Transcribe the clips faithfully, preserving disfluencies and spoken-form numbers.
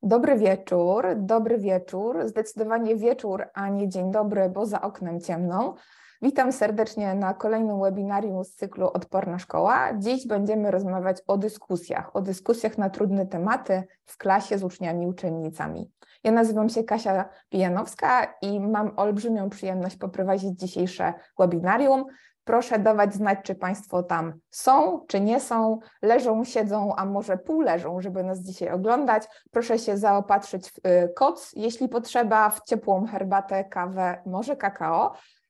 Dobry wieczór, dobry wieczór, zdecydowanie wieczór, a nie dzień dobry, bo za oknem ciemno. Witam serdecznie na kolejnym webinarium z cyklu Odporna Szkoła. Dziś będziemy rozmawiać o dyskusjach, o dyskusjach na trudne tematy w klasie z uczniami i uczennicami. Ja nazywam się Kasia Pijanowska i mam olbrzymią przyjemność poprowadzić dzisiejsze webinarium. Proszę dawać znać, czy Państwo tam są, czy nie są, leżą, siedzą, a może półleżą, żeby nas dzisiaj oglądać. Proszę się zaopatrzyć w koc, jeśli potrzeba, w ciepłą herbatę, kawę, może kakao.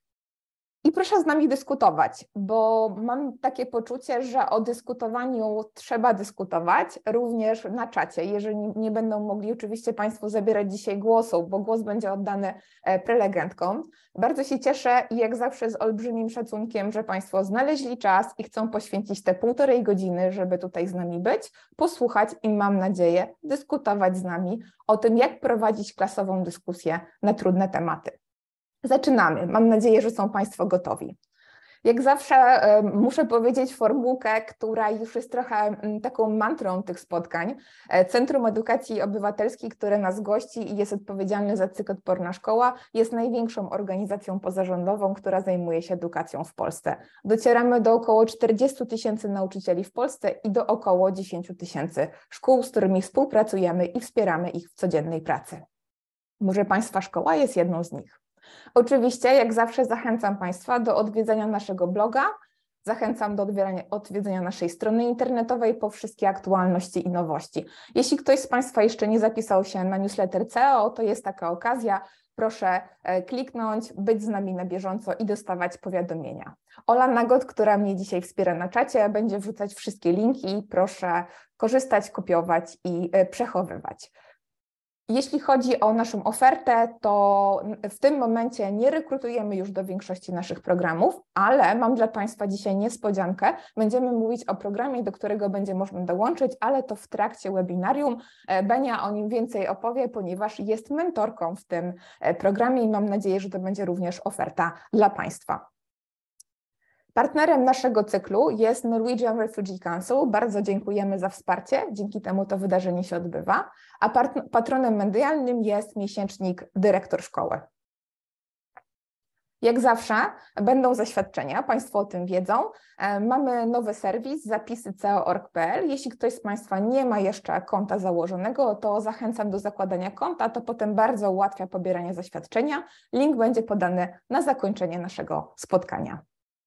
I proszę z nami dyskutować, bo mam takie poczucie, że o dyskutowaniu trzeba dyskutować również na czacie. Jeżeli nie będą mogli oczywiście Państwo zabierać dzisiaj głosu, bo głos będzie oddany prelegentkom. Bardzo się cieszę i jak zawsze z olbrzymim szacunkiem, że Państwo znaleźli czas i chcą poświęcić te półtorej godziny, żeby tutaj z nami być, posłuchać i mam nadzieję dyskutować z nami o tym, jak prowadzić klasową dyskusję na trudne tematy. Zaczynamy. Mam nadzieję, że są Państwo gotowi. Jak zawsze y, muszę powiedzieć formułkę, która już jest trochę y, taką mantrą tych spotkań. Centrum Edukacji Obywatelskiej, które nas gości i jest odpowiedzialne za cykl Odporna Szkoła, jest największą organizacją pozarządową, która zajmuje się edukacją w Polsce. Docieramy do około czterdziestu tysięcy nauczycieli w Polsce i do około dziesięciu tysięcy szkół, z którymi współpracujemy i wspieramy ich w codziennej pracy. Może Państwa szkoła jest jedną z nich. Oczywiście, jak zawsze, zachęcam Państwa do odwiedzenia naszego bloga, zachęcam do odwiedzenia, odwiedzenia naszej strony internetowej po wszystkie aktualności i nowości. Jeśli ktoś z Państwa jeszcze nie zapisał się na newsletter C E O, to jest taka okazja, proszę kliknąć, być z nami na bieżąco i dostawać powiadomienia. Ola Nagot, która mnie dzisiaj wspiera na czacie, będzie wrzucać wszystkie linki, proszę korzystać, kopiować i przechowywać. Jeśli chodzi o naszą ofertę, to w tym momencie nie rekrutujemy już do większości naszych programów, ale mam dla Państwa dzisiaj niespodziankę. Będziemy mówić o programie, do którego będzie można dołączyć, ale to w trakcie webinarium. Benia o nim więcej opowie, ponieważ jest mentorką w tym programie i mam nadzieję, że to będzie również oferta dla Państwa. Partnerem naszego cyklu jest Norwegian Refugee Council. Bardzo dziękujemy za wsparcie, dzięki temu to wydarzenie się odbywa. A patronem medialnym jest miesięcznik Dyrektor Szkoły. Jak zawsze będą zaświadczenia, Państwo o tym wiedzą. Mamy nowy serwis zapisy c e o kropka org kropka p l. Jeśli ktoś z Państwa nie ma jeszcze konta założonego, to zachęcam do zakładania konta, to potem bardzo ułatwia pobieranie zaświadczenia. Link będzie podany na zakończenie naszego spotkania.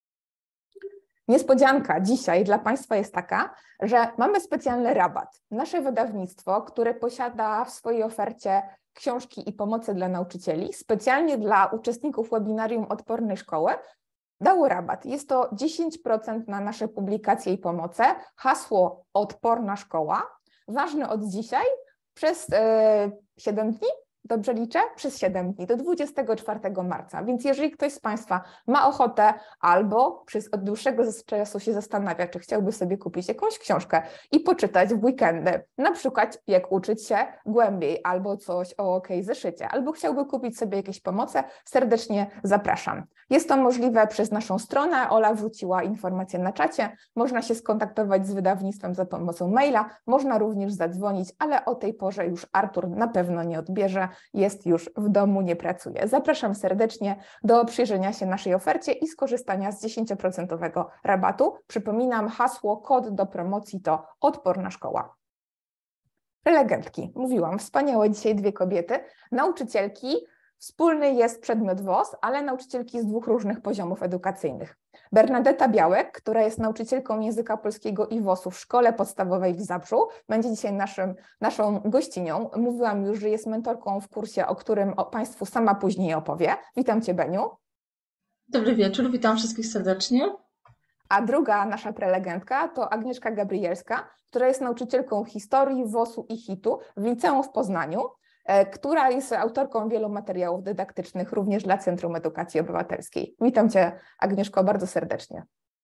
Niespodzianka dzisiaj dla Państwa jest taka, że mamy specjalny rabat. Nasze wydawnictwo, które posiada w swojej ofercie książki i pomocy dla nauczycieli, specjalnie dla uczestników webinarium Odpornej Szkoły, dało rabat. Jest to dziesięć procent na nasze publikacje i pomoce. Hasło Odporna Szkoła, ważne od dzisiaj przez yy, siedem dni. Dobrze liczę? Przez siedem dni, do dwudziestego czwartego marca. Więc jeżeli ktoś z Państwa ma ochotę albo przez od dłuższego czasu się zastanawia, czy chciałby sobie kupić jakąś książkę i poczytać w weekendy, na przykład jak uczyć się głębiej, albo coś o OK zeszycie, albo chciałby kupić sobie jakieś pomoce, serdecznie zapraszam. Jest to możliwe przez naszą stronę, Ola wrzuciła informację na czacie, można się skontaktować z wydawnictwem za pomocą maila, można również zadzwonić, ale o tej porze już Artur na pewno nie odbierze, jest już w domu, nie pracuje. Zapraszam serdecznie do przyjrzenia się naszej ofercie i skorzystania z dziesięcioprocentowego rabatu. Przypominam, hasło, kod do promocji to Odporna Szkoła. Prelegentki, mówiłam, wspaniałe dzisiaj dwie kobiety, nauczycielki. Wspólny jest przedmiot W O S, ale nauczycielki z dwóch różnych poziomów edukacyjnych. Bernadetta Białek, która jest nauczycielką języka polskiego i W O S-u w Szkole Podstawowej w Zabrzu, będzie dzisiaj naszym, naszą gościnią. Mówiłam już, że jest mentorką w kursie, o którym Państwu sama później opowie. Witam Cię, Beniu. Dobry wieczór, witam wszystkich serdecznie. A druga nasza prelegentka to Agnieszka Gabrielska, która jest nauczycielką historii, W O S-u i hitu w liceum w Poznaniu, która jest autorką wielu materiałów dydaktycznych również dla Centrum Edukacji Obywatelskiej. Witam Cię, Agnieszko, bardzo serdecznie.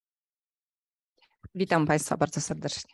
Witam Państwa bardzo serdecznie.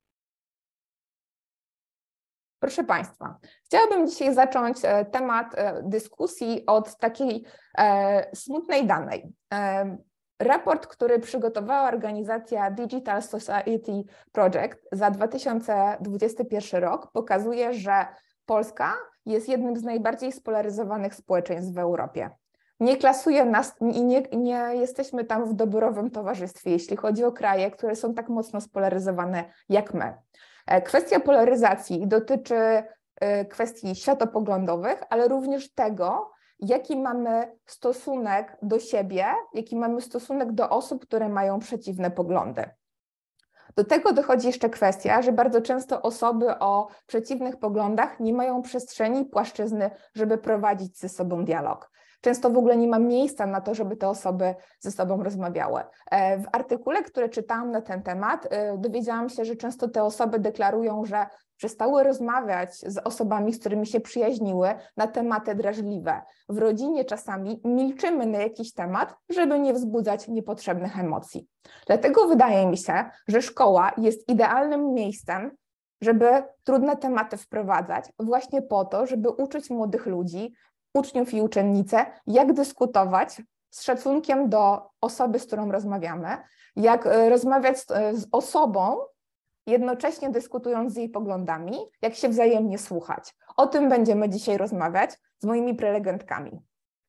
Proszę Państwa, chciałabym dzisiaj zacząć temat dyskusji od takiej e, smutnej danej. E, raport, który przygotowała organizacja Digital Society Project za dwa tysiące dwudziesty pierwszy rok, pokazuje, że Polska jest jednym z najbardziej spolaryzowanych społeczeństw w Europie. Nie klasuje nas i nie, nie jesteśmy tam w doborowym towarzystwie, jeśli chodzi o kraje, które są tak mocno spolaryzowane jak my. Kwestia polaryzacji dotyczy kwestii światopoglądowych, ale również tego, jaki mamy stosunek do siebie, jaki mamy stosunek do osób, które mają przeciwne poglądy. Do tego dochodzi jeszcze kwestia, że bardzo często osoby o przeciwnych poglądach nie mają przestrzeni, płaszczyzny, żeby prowadzić ze sobą dialog. Często w ogóle nie ma miejsca na to, żeby te osoby ze sobą rozmawiały. W artykule, który czytałam na ten temat, dowiedziałam się, że często te osoby deklarują, że przestały rozmawiać z osobami, z którymi się przyjaźniły na tematy drażliwe. W rodzinie czasami milczymy na jakiś temat, żeby nie wzbudzać niepotrzebnych emocji. Dlatego wydaje mi się, że szkoła jest idealnym miejscem, żeby trudne tematy wprowadzać właśnie po to, żeby uczyć młodych ludzi, uczniów i uczennice, jak dyskutować z szacunkiem do osoby, z którą rozmawiamy, jak rozmawiać z osobą, jednocześnie dyskutując z jej poglądami, jak się wzajemnie słuchać. O tym będziemy dzisiaj rozmawiać z moimi prelegentkami.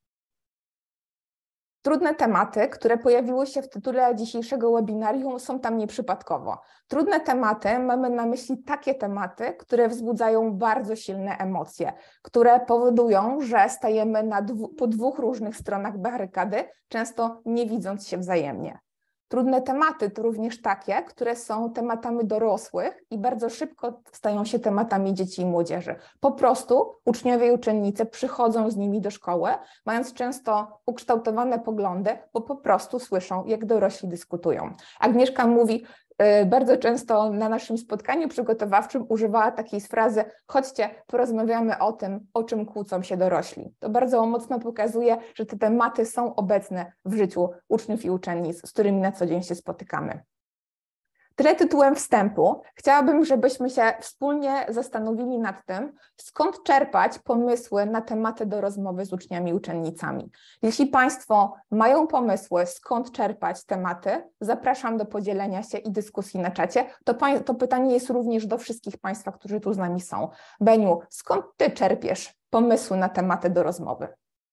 Trudne tematy, które pojawiły się w tytule dzisiejszego webinarium, są tam nieprzypadkowo. Trudne tematy, mamy na myśli takie tematy, które wzbudzają bardzo silne emocje, które powodują, że stajemy na dwu, po dwóch różnych stronach barykady, często nie widząc się wzajemnie. Trudne tematy to również takie, które są tematami dorosłych i bardzo szybko stają się tematami dzieci i młodzieży. Po prostu uczniowie i uczennice przychodzą z nimi do szkoły, mając często ukształtowane poglądy, bo po prostu słyszą, jak dorośli dyskutują. Agnieszka mówi, bardzo często na naszym spotkaniu przygotowawczym używała takiej frazy: chodźcie, porozmawiamy o tym, o czym kłócą się dorośli. To bardzo mocno pokazuje, że te tematy są obecne w życiu uczniów i uczennic, z którymi na co dzień się spotykamy. Tyle tytułem wstępu. Chciałabym, żebyśmy się wspólnie zastanowili nad tym, skąd czerpać pomysły na tematy do rozmowy z uczniami i uczennicami. Jeśli Państwo mają pomysły, skąd czerpać tematy, zapraszam do podzielenia się i dyskusji na czacie. To, to pytanie jest również do wszystkich Państwa, którzy tu z nami są. Beniu, skąd Ty czerpiesz pomysły na tematy do rozmowy?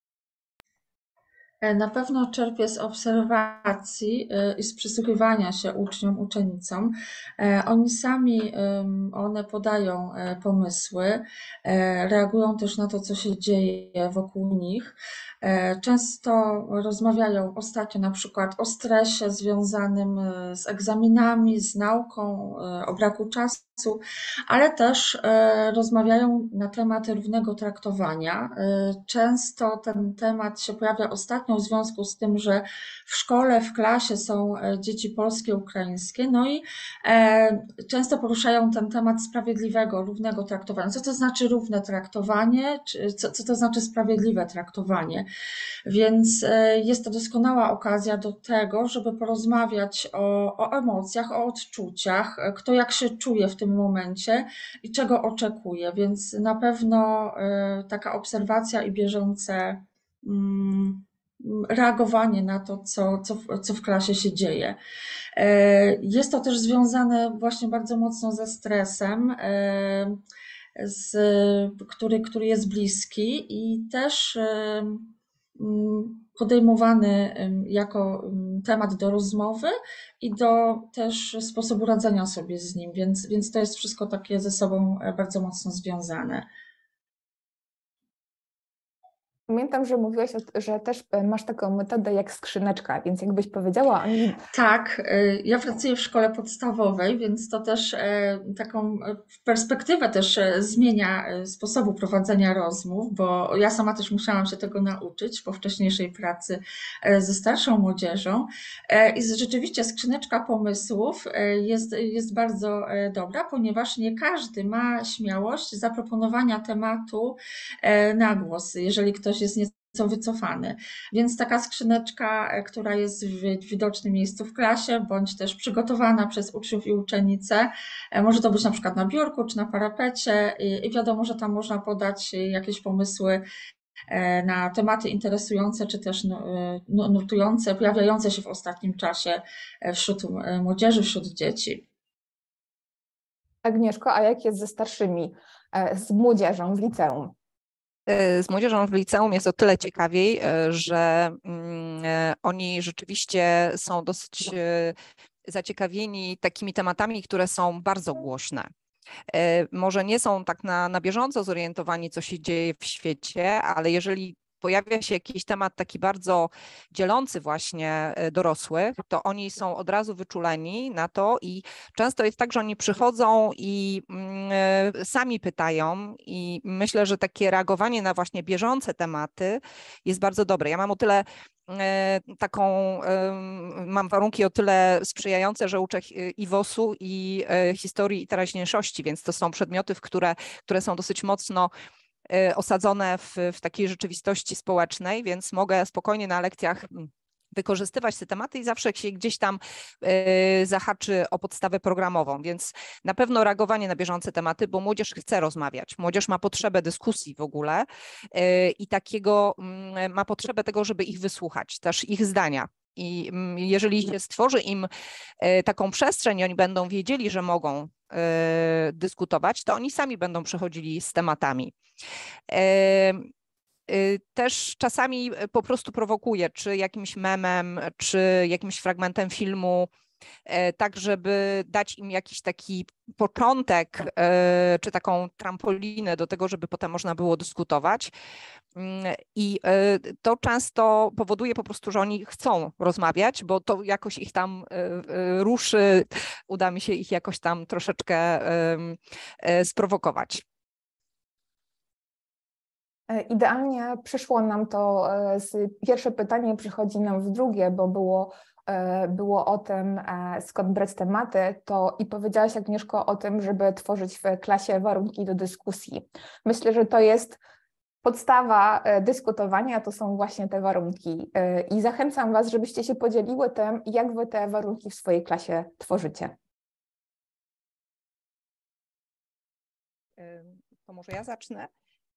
Na pewno czerpię z obserwacji i z przysłuchiwania się uczniom, uczennicom. Oni sami, one podają pomysły, reagują też na to, co się dzieje wokół nich. Często rozmawiają ostatnio na przykład o stresie związanym z egzaminami, z nauką, o braku czasu, ale też rozmawiają na temat równego traktowania. Często ten temat się pojawia ostatnio w związku z tym, że w szkole, w klasie są dzieci polskie, ukraińskie, no i często poruszają ten temat sprawiedliwego, równego traktowania. Co to znaczy równe traktowanie, czy co, co to znaczy sprawiedliwe traktowanie? Więc jest to doskonała okazja do tego, żeby porozmawiać o, o emocjach, o odczuciach, kto jak się czuje w tym momencie i czego oczekuje, więc na pewno taka obserwacja i bieżące reagowanie na to, co, co, co w klasie się dzieje. Jest to też związane właśnie bardzo mocno ze stresem, z, który, który jest bliski i też podejmowany jako temat do rozmowy i do też sposobu radzenia sobie z nim, więc, więc to jest wszystko takie ze sobą bardzo mocno związane. Pamiętam, że mówiłaś, że też masz taką metodę jak skrzyneczka, więc jakbyś powiedziała o niej. Tak, ja pracuję w szkole podstawowej, więc to też taką perspektywę też zmienia sposobu prowadzenia rozmów, bo ja sama też musiałam się tego nauczyć po wcześniejszej pracy ze starszą młodzieżą i rzeczywiście skrzyneczka pomysłów jest, jest bardzo dobra, ponieważ nie każdy ma śmiałość zaproponowania tematu na głos, jeżeli ktoś jest nieco wycofany. Więc taka skrzyneczka, która jest w widocznym miejscu w klasie, bądź też przygotowana przez uczniów i uczennice, może to być na przykład na biurku czy na parapecie i wiadomo, że tam można podać jakieś pomysły na tematy interesujące, czy też nurtujące, pojawiające się w ostatnim czasie wśród młodzieży, wśród dzieci. Agnieszko, a jak jest ze starszymi, z młodzieżą w liceum? Z młodzieżą w liceum jest o tyle ciekawiej, że oni rzeczywiście są dosyć zaciekawieni takimi tematami, które są bardzo głośne. Może nie są tak na, na bieżąco zorientowani, co się dzieje w świecie, ale jeżeli pojawia się jakiś temat taki bardzo dzielący właśnie dorosłych, to oni są od razu wyczuleni na to i często jest tak, że oni przychodzą i y, sami pytają i myślę, że takie reagowanie na właśnie bieżące tematy jest bardzo dobre. Ja mam o tyle taką, mam warunki o tyle sprzyjające, że uczę i W O S-u i historii i teraźniejszości, więc to są przedmioty, w które, które są dosyć mocno osadzone w, w takiej rzeczywistości społecznej, więc mogę spokojnie na lekcjach wykorzystywać te tematy i zawsze się gdzieś tam y, zahaczy o podstawę programową, więc na pewno reagowanie na bieżące tematy, bo młodzież chce rozmawiać, młodzież ma potrzebę dyskusji w ogóle y, i takiego y, ma potrzebę tego, żeby ich wysłuchać, też ich zdania. I jeżeli się stworzy im taką przestrzeń i oni będą wiedzieli, że mogą dyskutować, to oni sami będą przychodzili z tematami. Też czasami po prostu prowokuje, czy jakimś memem, czy jakimś fragmentem filmu, tak żeby dać im jakiś taki początek, czy taką trampolinę do tego, żeby potem można było dyskutować. I to często powoduje po prostu, że oni chcą rozmawiać, bo to jakoś ich tam ruszy, uda mi się ich jakoś tam troszeczkę sprowokować. Idealnie przyszło nam to, pierwsze pytanie przychodzi nam w drugie, bo było, było o tym, skąd brać tematy, to i powiedziałaś, Agnieszko, o tym, żeby tworzyć w klasie warunki do dyskusji. Myślę, że to jest podstawa dyskutowania, to są właśnie te warunki i zachęcam Was, żebyście się podzieliły tym, jak Wy te warunki w swojej klasie tworzycie. To może ja zacznę.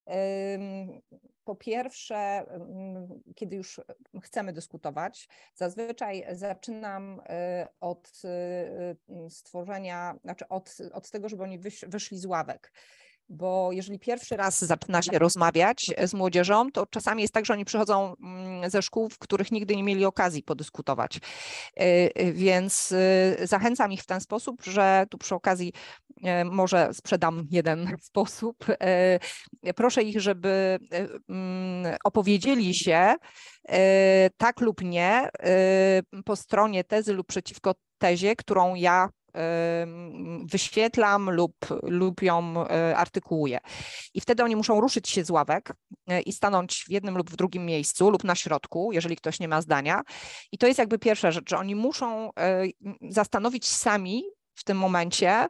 Po pierwsze, kiedy już chcemy dyskutować, zazwyczaj zaczynam od stworzenia, znaczy od, od tego, żeby oni wyszli z ławek. Bo jeżeli pierwszy raz zaczyna się rozmawiać z młodzieżą, to czasami jest tak, że oni przychodzą ze szkół, w których nigdy nie mieli okazji podyskutować. Więc zachęcam ich w ten sposób, że tu przy okazji może sprzedam jeden sposób. Proszę ich, żeby opowiedzieli się tak lub nie po stronie tezy lub przeciwko tezie, którą ja wyświetlam lub, lub ją artykułuję. I wtedy oni muszą ruszyć się z ławek i stanąć w jednym lub w drugim miejscu lub na środku, jeżeli ktoś nie ma zdania. I to jest jakby pierwsza rzecz, że oni muszą zastanowić sami w tym momencie,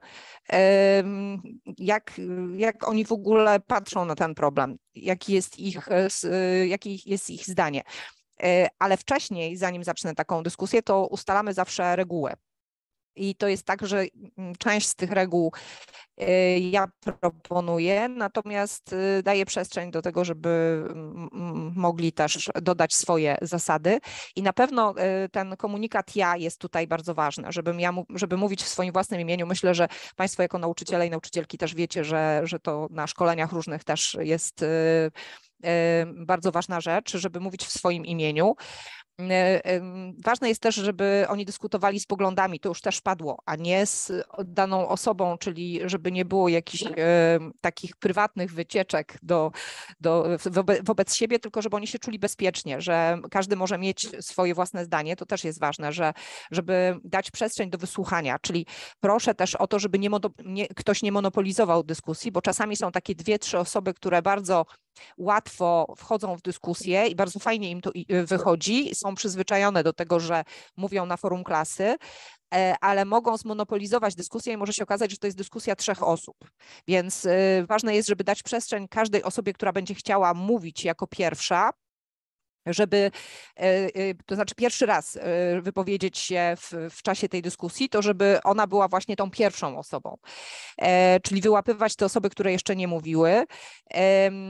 jak, jak oni w ogóle patrzą na ten problem, jaki jest ich, jakie jest ich zdanie. Ale wcześniej, zanim zacznę taką dyskusję, to ustalamy zawsze regułę. I to jest tak, że część z tych reguł ja proponuję, natomiast daję przestrzeń do tego, żeby mogli też dodać swoje zasady. I na pewno ten komunikat ja jest tutaj bardzo ważny, żeby, ja, żeby mówić w swoim własnym imieniu. Myślę, że Państwo jako nauczyciele i nauczycielki też wiecie, że, że to na szkoleniach różnych też jest bardzo ważna rzecz, żeby mówić w swoim imieniu. Ważne jest też, żeby oni dyskutowali z poglądami, to już też padło, a nie z daną osobą, czyli żeby nie było jakichś e, takich prywatnych wycieczek do, do, wobec, wobec siebie, tylko żeby oni się czuli bezpiecznie, że każdy może mieć swoje własne zdanie, to też jest ważne, że, żeby dać przestrzeń do wysłuchania, czyli proszę też o to, żeby nie, nie, ktoś nie monopolizował dyskusji, bo czasami są takie dwie, trzy osoby, które bardzo łatwo wchodzą w dyskusję i bardzo fajnie im to wychodzi, są przyzwyczajone do tego, że mówią na forum klasy, ale mogą zmonopolizować dyskusję i może się okazać, że to jest dyskusja trzech osób. Więc ważne jest, żeby dać przestrzeń każdej osobie, która będzie chciała mówić jako pierwsza, żeby, to znaczy pierwszy raz wypowiedzieć się w, w czasie tej dyskusji, to żeby ona była właśnie tą pierwszą osobą, czyli wyłapywać te osoby, które jeszcze nie mówiły.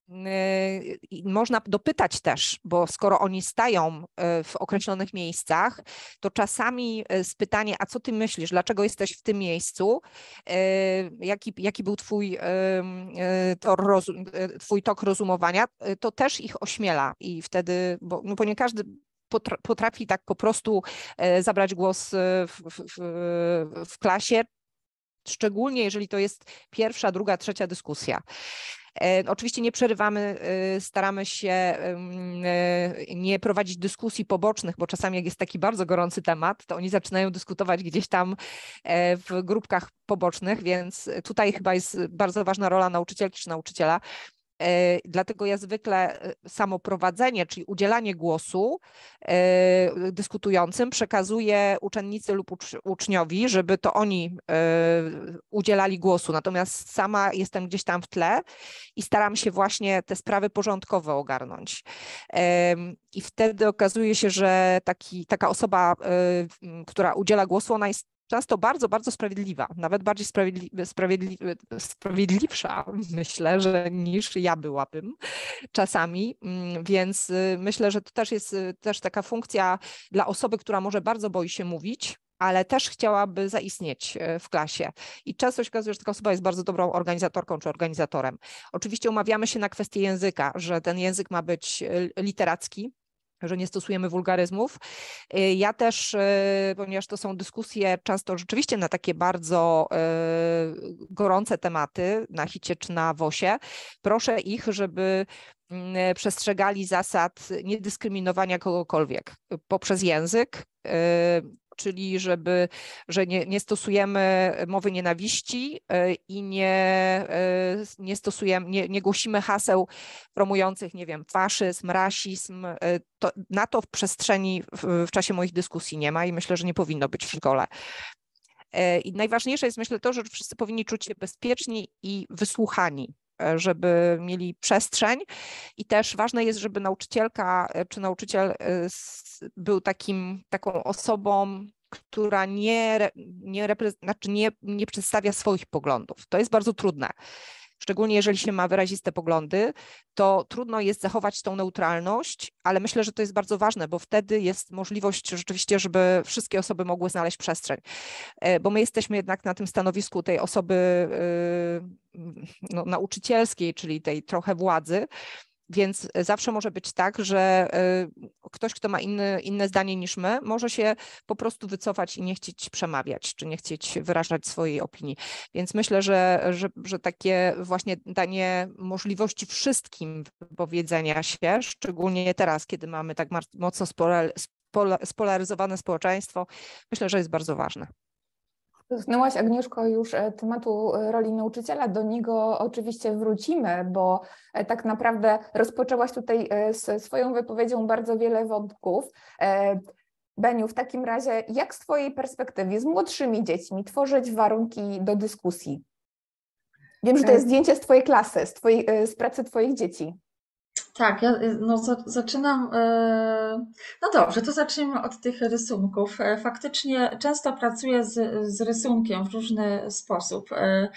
I można dopytać też, bo skoro oni stają w określonych miejscach, to czasami z pytanie, a co ty myślisz, dlaczego jesteś w tym miejscu, jaki, jaki był twój tor, rozum, twój tok rozumowania, to też ich ośmiela i wtedy, bo, no bo nie każdy potrafi tak po prostu zabrać głos w, w, w klasie, szczególnie jeżeli to jest pierwsza, druga, trzecia dyskusja. Oczywiście nie przerywamy, staramy się nie prowadzić dyskusji pobocznych, bo czasami jak jest taki bardzo gorący temat, to oni zaczynają dyskutować gdzieś tam w grupkach pobocznych, więc tutaj chyba jest bardzo ważna rola nauczycielki czy nauczyciela. Dlatego ja zwykle samo prowadzenie, czyli udzielanie głosu dyskutującym przekazuję uczennicy lub uczniowi, żeby to oni udzielali głosu. Natomiast sama jestem gdzieś tam w tle i staram się właśnie te sprawy porządkowe ogarnąć. I wtedy okazuje się, że taki, taka osoba, która udziela głosu, ona jest często bardzo, bardzo sprawiedliwa, nawet bardziej sprawiedli, sprawiedli, sprawiedliwsza, myślę, że niż ja byłabym czasami, więc myślę, że to też jest też taka funkcja dla osoby, która może bardzo boi się mówić, ale też chciałaby zaistnieć w klasie. I często się okazuje, że taka osoba jest bardzo dobrą organizatorką czy organizatorem. Oczywiście umawiamy się na kwestię języka, że ten język ma być literacki, że nie stosujemy wulgaryzmów. Ja też, ponieważ to są dyskusje często rzeczywiście na takie bardzo gorące tematy, na hicie czy na wosie, proszę ich, żeby przestrzegali zasad niedyskryminowania kogokolwiek poprzez język, czyli żeby, że nie, nie stosujemy mowy nienawiści i nie, nie stosujemy, nie, nie głosimy haseł promujących, nie wiem, faszyzm, rasizm. To, na to w przestrzeni w, w czasie moich dyskusji nie ma i myślę, że nie powinno być w szkole. I najważniejsze jest, myślę, to, że wszyscy powinni czuć się bezpieczni i wysłuchani, żeby mieli przestrzeń i też ważne jest, żeby nauczycielka czy nauczyciel był takim, taką osobą, która nie, nie, znaczy nie, nie przedstawia swoich poglądów. To jest bardzo trudne. Szczególnie jeżeli się ma wyraziste poglądy, to trudno jest zachować tą neutralność, ale myślę, że to jest bardzo ważne, bo wtedy jest możliwość rzeczywiście, żeby wszystkie osoby mogły znaleźć przestrzeń. Bo my jesteśmy jednak na tym stanowisku tej osoby no, nauczycielskiej, czyli tej trochę władzy, więc zawsze może być tak, że ktoś, kto ma inny, inne zdanie niż my, może się po prostu wycofać i nie chcieć przemawiać, czy nie chcieć wyrażać swojej opinii. Więc myślę, że, że, że takie właśnie danie możliwości wszystkim wypowiedzenia się, szczególnie teraz, kiedy mamy tak mocno spolaryzowane społeczeństwo, myślę, że jest bardzo ważne. Dotknęłaś, Agnieszko, już tematu roli nauczyciela. Do niego oczywiście wrócimy, bo tak naprawdę rozpoczęłaś tutaj z swoją wypowiedzią bardzo wiele wątków. Beniu, w takim razie jak z twojej perspektywy z młodszymi dziećmi tworzyć warunki do dyskusji? Wiem, że to jest zdjęcie z twojej klasy, z, twojej, z pracy twoich dzieci. Tak, ja no, za, zaczynam. No dobrze, to zacznijmy od tych rysunków. Faktycznie często pracuję z, z rysunkiem w różny sposób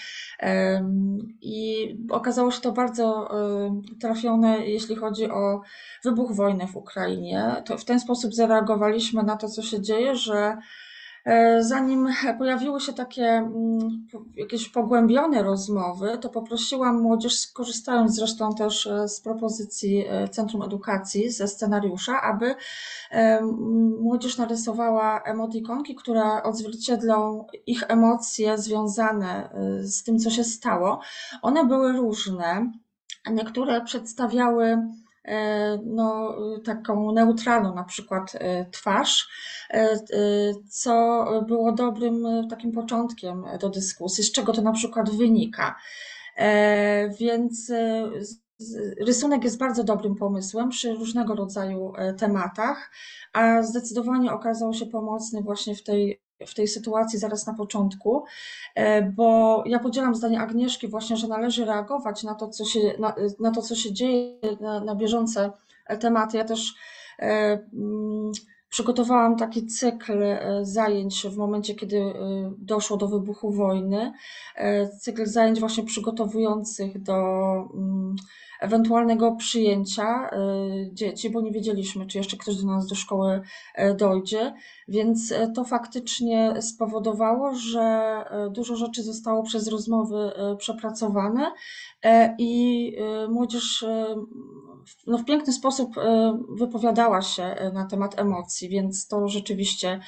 i okazało się to bardzo trafione, jeśli chodzi o wybuch wojny w Ukrainie. To w ten sposób zareagowaliśmy na to, co się dzieje, że zanim pojawiły się takie jakieś pogłębione rozmowy, to poprosiłam młodzież, skorzystając zresztą też z propozycji Centrum Edukacji, ze scenariusza, aby młodzież narysowała emotikonki, które odzwierciedlą ich emocje związane z tym, co się stało. One były różne. Niektóre przedstawiały no, taką neutralną na przykład twarz, co było dobrym takim początkiem do dyskusji, z czego to na przykład wynika. Więc rysunek jest bardzo dobrym pomysłem przy różnego rodzaju tematach, a zdecydowanie okazał się pomocny właśnie w tej w tej sytuacji zaraz na początku, bo ja podzielam zdanie Agnieszki właśnie, że należy reagować na to, co się, na, na to, co się dzieje, na, na bieżące tematy. Ja też przygotowałam taki cykl zajęć w momencie, kiedy doszło do wybuchu wojny. Cykl zajęć właśnie przygotowujących do ewentualnego przyjęcia dzieci, bo nie wiedzieliśmy, czy jeszcze ktoś do nas do szkoły dojdzie, więc to faktycznie spowodowało, że dużo rzeczy zostało przez rozmowy przepracowane i młodzież no, w piękny sposób wypowiadała się na temat emocji, więc to rzeczywiście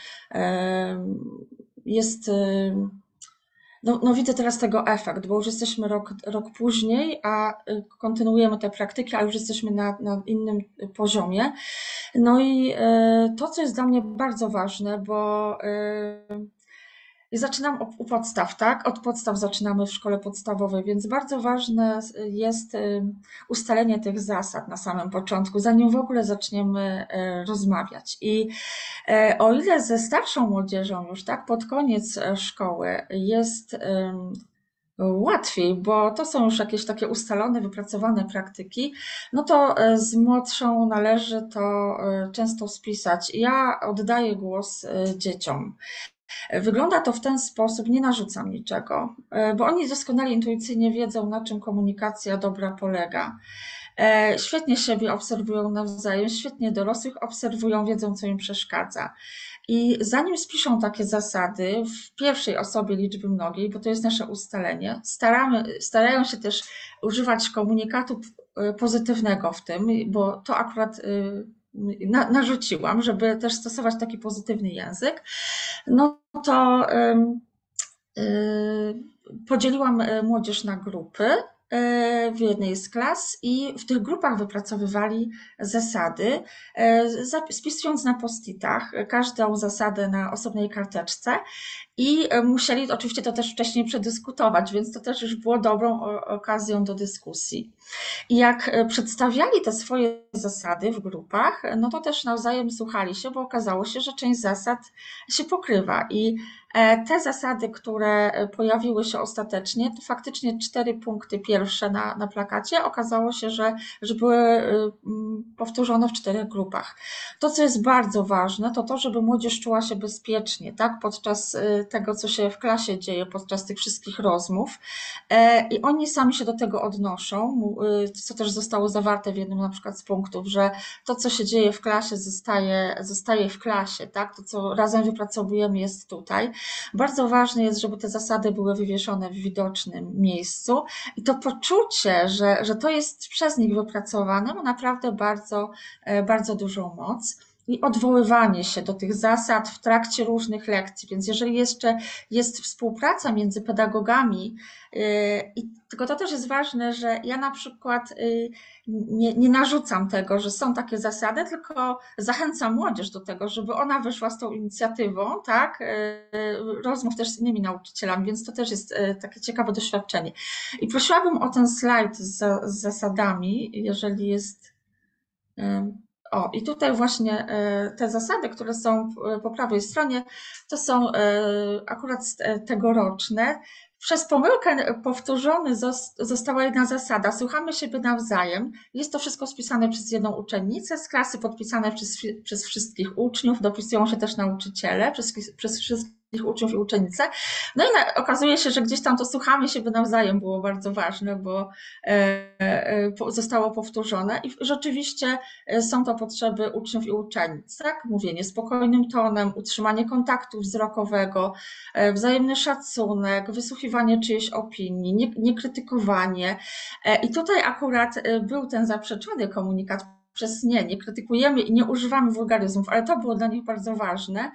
jest... No, no widzę teraz tego efekt, bo już jesteśmy rok, rok później, a kontynuujemy te praktyki, a już jesteśmy na, na innym poziomie. No i to, co jest dla mnie bardzo ważne, bo i zaczynam u podstaw, tak? Od podstaw zaczynamy w szkole podstawowej, więc bardzo ważne jest ustalenie tych zasad na samym początku, zanim w ogóle zaczniemy rozmawiać. I o ile ze starszą młodzieżą już, tak, pod koniec szkoły jest łatwiej, bo to są już jakieś takie ustalone, wypracowane praktyki, no to z młodszą należy to często spisać. Ja oddaję głos dzieciom. Wygląda to w ten sposób, nie narzucam niczego, bo oni doskonale intuicyjnie wiedzą, na czym komunikacja dobra polega. Świetnie siebie obserwują nawzajem, świetnie dorosłych obserwują, wiedzą, co im przeszkadza. I zanim spiszą takie zasady w pierwszej osobie liczby mnogiej, bo to jest nasze ustalenie, staramy, starają się też używać komunikatu pozytywnego w tym, bo to akurat na, narzuciłam, żeby też stosować taki pozytywny język, no to yy, yy, podzieliłam młodzież na grupy w jednej z klas i w tych grupach wypracowywali zasady, spisując na post-itach każdą zasadę na osobnej karteczce i musieli oczywiście to też wcześniej przedyskutować, więc to też już było dobrą okazją do dyskusji. I jak przedstawiali te swoje zasady w grupach, no to też nawzajem słuchali się, bo okazało się, że część zasad się pokrywa i te zasady, które pojawiły się ostatecznie, to faktycznie cztery punkty pierwsze na, na plakacie, okazało się, że, że były powtórzone w czterech grupach. To, co jest bardzo ważne, to to, żeby młodzież czuła się bezpiecznie, tak, podczas tego, co się w klasie dzieje, podczas tych wszystkich rozmów i oni sami się do tego odnoszą, co też zostało zawarte w jednym na przykład z punktów, że to, co się dzieje w klasie zostaje, zostaje w klasie, tak, to, co razem wypracowujemy jest tutaj. Bardzo ważne jest, żeby te zasady były wywieszone w widocznym miejscu i to poczucie, że, że to jest przez nich wypracowane, ma naprawdę bardzo, bardzo dużą moc. I odwoływanie się do tych zasad w trakcie różnych lekcji. Więc jeżeli jeszcze jest współpraca między pedagogami, i tylko to też jest ważne, że ja na przykład nie, nie narzucam tego, że są takie zasady, tylko zachęcam młodzież do tego, żeby ona wyszła z tą inicjatywą, tak, rozmów też z innymi nauczycielami, więc to też jest takie ciekawe doświadczenie. I prosiłabym o ten slajd z, z zasadami, jeżeli jest... O, i tutaj właśnie te zasady, które są po prawej stronie, to są akurat tegoroczne. Przez pomyłkę powtórzony została jedna zasada. Słuchamy siebie nawzajem. Jest to wszystko spisane przez jedną uczennicę z klasy, podpisane przez, przez wszystkich uczniów. Dopisują się też nauczyciele, przez, przez wszystkich uczniów i uczennice. No i na, okazuje się, że gdzieś tam to słuchamy siebie nawzajem było bardzo ważne, bo e, e, zostało powtórzone i rzeczywiście są to potrzeby uczniów i uczennic, tak? Mówienie spokojnym tonem, utrzymanie kontaktu wzrokowego, e, wzajemny szacunek, wysłuchiwanie czyjejś opinii, nie, nie krytykowanie. E, I tutaj akurat był ten zaprzeczony komunikat przez nie, nie krytykujemy i nie używamy wulgaryzmów, ale to było dla nich bardzo ważne.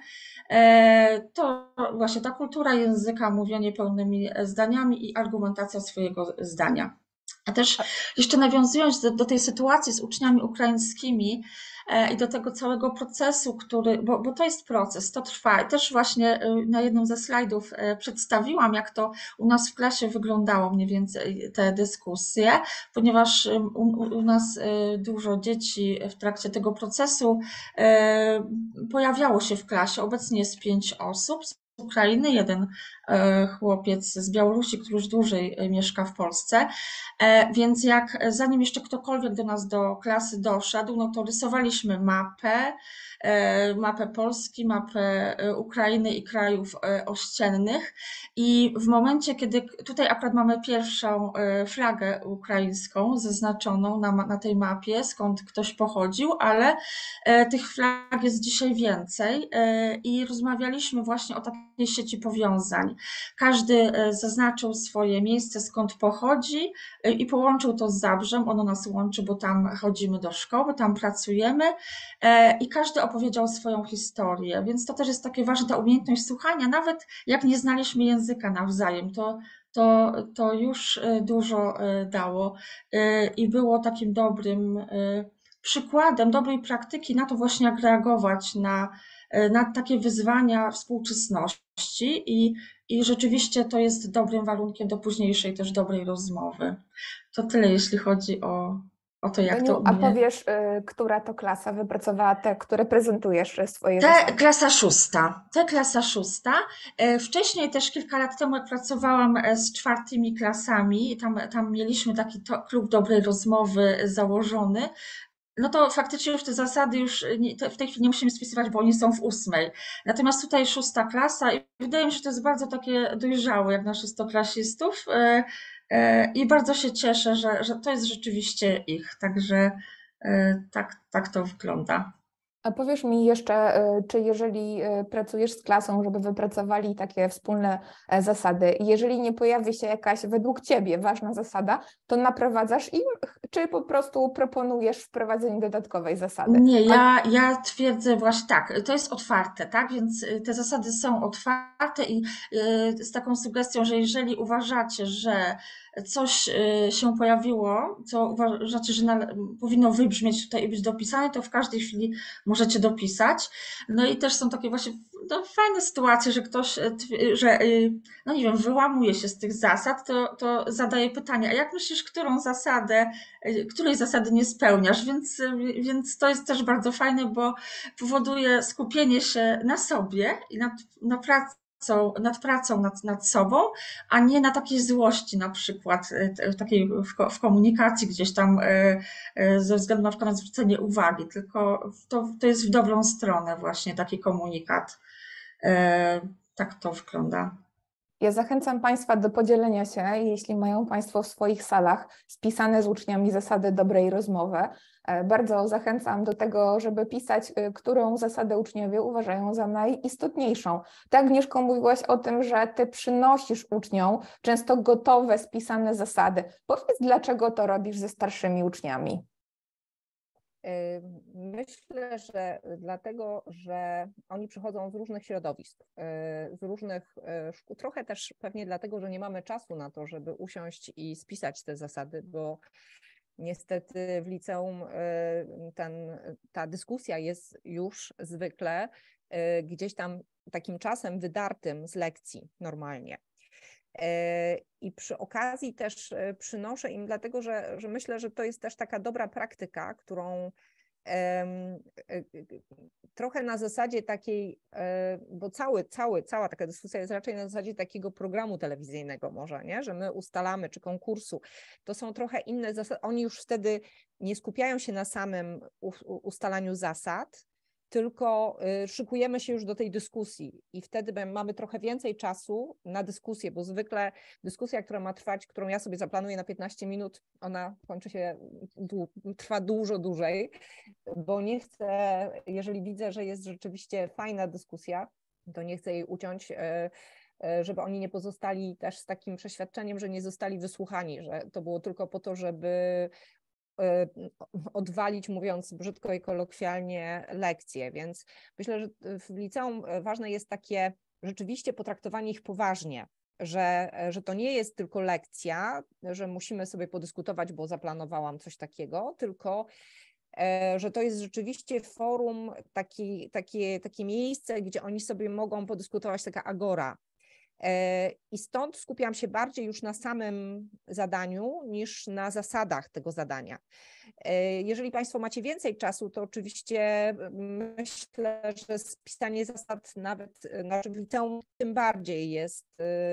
To właśnie ta kultura języka, mówienie pełnymi zdaniami i argumentacja swojego zdania. A też jeszcze nawiązując do, do tej sytuacji z uczniami ukraińskimi i do tego całego procesu, który, bo, bo to jest proces, to trwa. I też właśnie na jednym ze slajdów przedstawiłam, jak to u nas w klasie wyglądało mniej więcej te dyskusje, ponieważ u, u nas dużo dzieci w trakcie tego procesu pojawiało się w klasie. Obecnie jest pięć osób z Ukrainy, jeden chłopiec z Białorusi, który już dłużej mieszka w Polsce, więc jak zanim jeszcze ktokolwiek do nas do klasy doszedł, no to rysowaliśmy mapę, mapę Polski, mapę Ukrainy i krajów ościennych i w momencie, kiedy tutaj akurat mamy pierwszą flagę ukraińską zaznaczoną na, na tej mapie, skąd ktoś pochodził, ale tych flag jest dzisiaj więcej i rozmawialiśmy właśnie o takiej sieci powiązań. Każdy zaznaczył swoje miejsce, skąd pochodzi i połączył to z Zabrzem. Ono nas łączy, bo tam chodzimy do szkoły, tam pracujemy i każdy opowiedział swoją historię, więc to też jest takie ważne, ta umiejętność słuchania, nawet jak nie znaliśmy języka nawzajem, to, to, to już dużo dało i było takim dobrym przykładem dobrej praktyki na to właśnie, jak reagować na, na takie wyzwania współczesności i, i rzeczywiście to jest dobrym warunkiem do późniejszej też dobrej rozmowy. To tyle, jeśli chodzi o, o to, jak Beniu, to u a mnie... powiesz, y, która to klasa wypracowała te, które prezentujesz swoje Te zasady? klasa szósta, te klasa szósta. Wcześniej też kilka lat temu, jak pracowałam z czwartymi klasami, tam, tam mieliśmy taki to, klub dobrej rozmowy założony, no to faktycznie już te zasady już nie, w tej chwili nie musimy spisywać, bo oni są w ósmej. Natomiast tutaj szósta klasa i wydaje mi się, że to jest bardzo takie dojrzałe jak na szóstoklasistów i bardzo się cieszę, że, że to jest rzeczywiście ich. Także tak, tak to wygląda. A powiesz mi jeszcze, czy jeżeli pracujesz z klasą, żeby wypracowali takie wspólne zasady, jeżeli nie pojawi się jakaś według Ciebie ważna zasada, to naprowadzasz im, czy po prostu proponujesz wprowadzenie dodatkowej zasady? Nie, ja, ja twierdzę właśnie tak, to jest otwarte, tak, więc te zasady są otwarte i z taką sugestią, że jeżeli uważacie, że coś się pojawiło, co uważacie, że powinno wybrzmieć tutaj i być dopisane, to w każdej chwili możecie dopisać. No i też są takie właśnie no, fajne sytuacje, że ktoś, że no nie wiem, wyłamuje się z tych zasad, to, to zadaje pytanie, a jak myślisz, którą zasadę, której zasady nie spełniasz? Więc, więc to jest też bardzo fajne, bo powoduje skupienie się na sobie i nad, na pracy, nad pracą nad, nad sobą, a nie na takiej złości na przykład, takiej w, w komunikacji gdzieś tam ze względu na przykład na zwrócenie uwagi, tylko to, to jest w dobrą stronę właśnie taki komunikat. Tak to wygląda. Ja zachęcam Państwa do podzielenia się, jeśli mają Państwo w swoich salach spisane z uczniami zasady dobrej rozmowy. Bardzo zachęcam do tego, żeby pisać, którą zasadę uczniowie uważają za najistotniejszą. Tak, Agnieszko, mówiłaś o tym, że Ty przynosisz uczniom często gotowe, spisane zasady. Powiedz, dlaczego to robisz ze starszymi uczniami? Myślę, że dlatego, że oni przychodzą z różnych środowisk, z różnych szkół, trochę też pewnie dlatego, że nie mamy czasu na to, żeby usiąść i spisać te zasady, bo niestety w liceum ten, ta dyskusja jest już zwykle gdzieś tam takim czasem wydartym z lekcji normalnie. I przy okazji też przynoszę im, dlatego że, że myślę, że to jest też taka dobra praktyka, którą trochę na zasadzie takiej, bo cały, cały, cała taka dyskusja jest raczej na zasadzie takiego programu telewizyjnego może, nie? Że my ustalamy, czy konkursu, to są trochę inne zasady, oni już wtedy nie skupiają się na samym ustalaniu zasad, tylko szykujemy się już do tej dyskusji i wtedy mamy trochę więcej czasu na dyskusję, bo zwykle dyskusja, która ma trwać, którą ja sobie zaplanuję na piętnaście minut, ona kończy się, trwa dużo dłużej, bo nie chcę, jeżeli widzę, że jest rzeczywiście fajna dyskusja, to nie chcę jej uciąć, żeby oni nie pozostali też z takim przeświadczeniem, że nie zostali wysłuchani, że to było tylko po to, żeby odwalić, mówiąc brzydko i kolokwialnie, lekcje, więc myślę, że w liceum ważne jest takie rzeczywiście potraktowanie ich poważnie, że, że to nie jest tylko lekcja, że musimy sobie podyskutować, bo zaplanowałam coś takiego, tylko że to jest rzeczywiście forum, taki, takie, takie miejsce, gdzie oni sobie mogą podyskutować, taka agora. I stąd skupiam się bardziej już na samym zadaniu niż na zasadach tego zadania. Jeżeli Państwo macie więcej czasu, to oczywiście myślę, że spisanie zasad nawet na liceum tym bardziej jest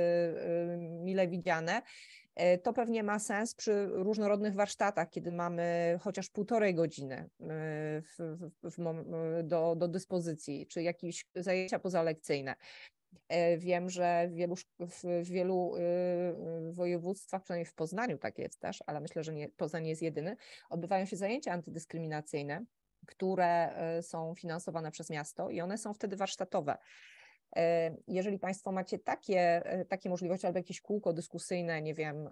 mile widziane. To pewnie ma sens przy różnorodnych warsztatach, kiedy mamy chociaż półtorej godziny w, w, w, do, do dyspozycji, czy jakieś zajęcia pozalekcyjne. Wiem, że w wielu, w wielu województwach, przynajmniej w Poznaniu tak jest też, ale myślę, że nie, Poznań nie jest jedyny, odbywają się zajęcia antydyskryminacyjne, które są finansowane przez miasto i one są wtedy warsztatowe. Jeżeli Państwo macie takie, takie możliwości albo jakieś kółko dyskusyjne, nie wiem,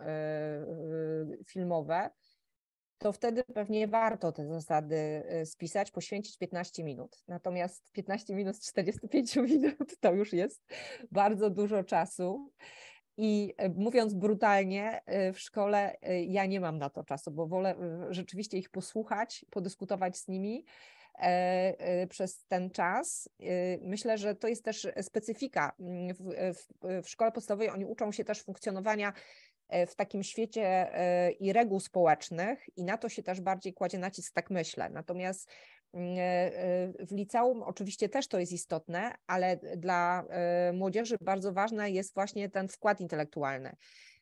filmowe, to wtedy pewnie warto te zasady spisać, poświęcić piętnaście minut. Natomiast piętnaście minut z czterdziestu pięciu minut to już jest bardzo dużo czasu. I mówiąc brutalnie, w szkole ja nie mam na to czasu, bo wolę rzeczywiście ich posłuchać, podyskutować z nimi przez ten czas. Myślę, że to jest też specyfika. W, w, w szkole podstawowej oni uczą się też funkcjonowania w takim świecie i reguł społecznych i na to się też bardziej kładzie nacisk, tak myślę. Natomiast w liceum oczywiście też to jest istotne, ale dla młodzieży bardzo ważny jest właśnie ten wkład intelektualny.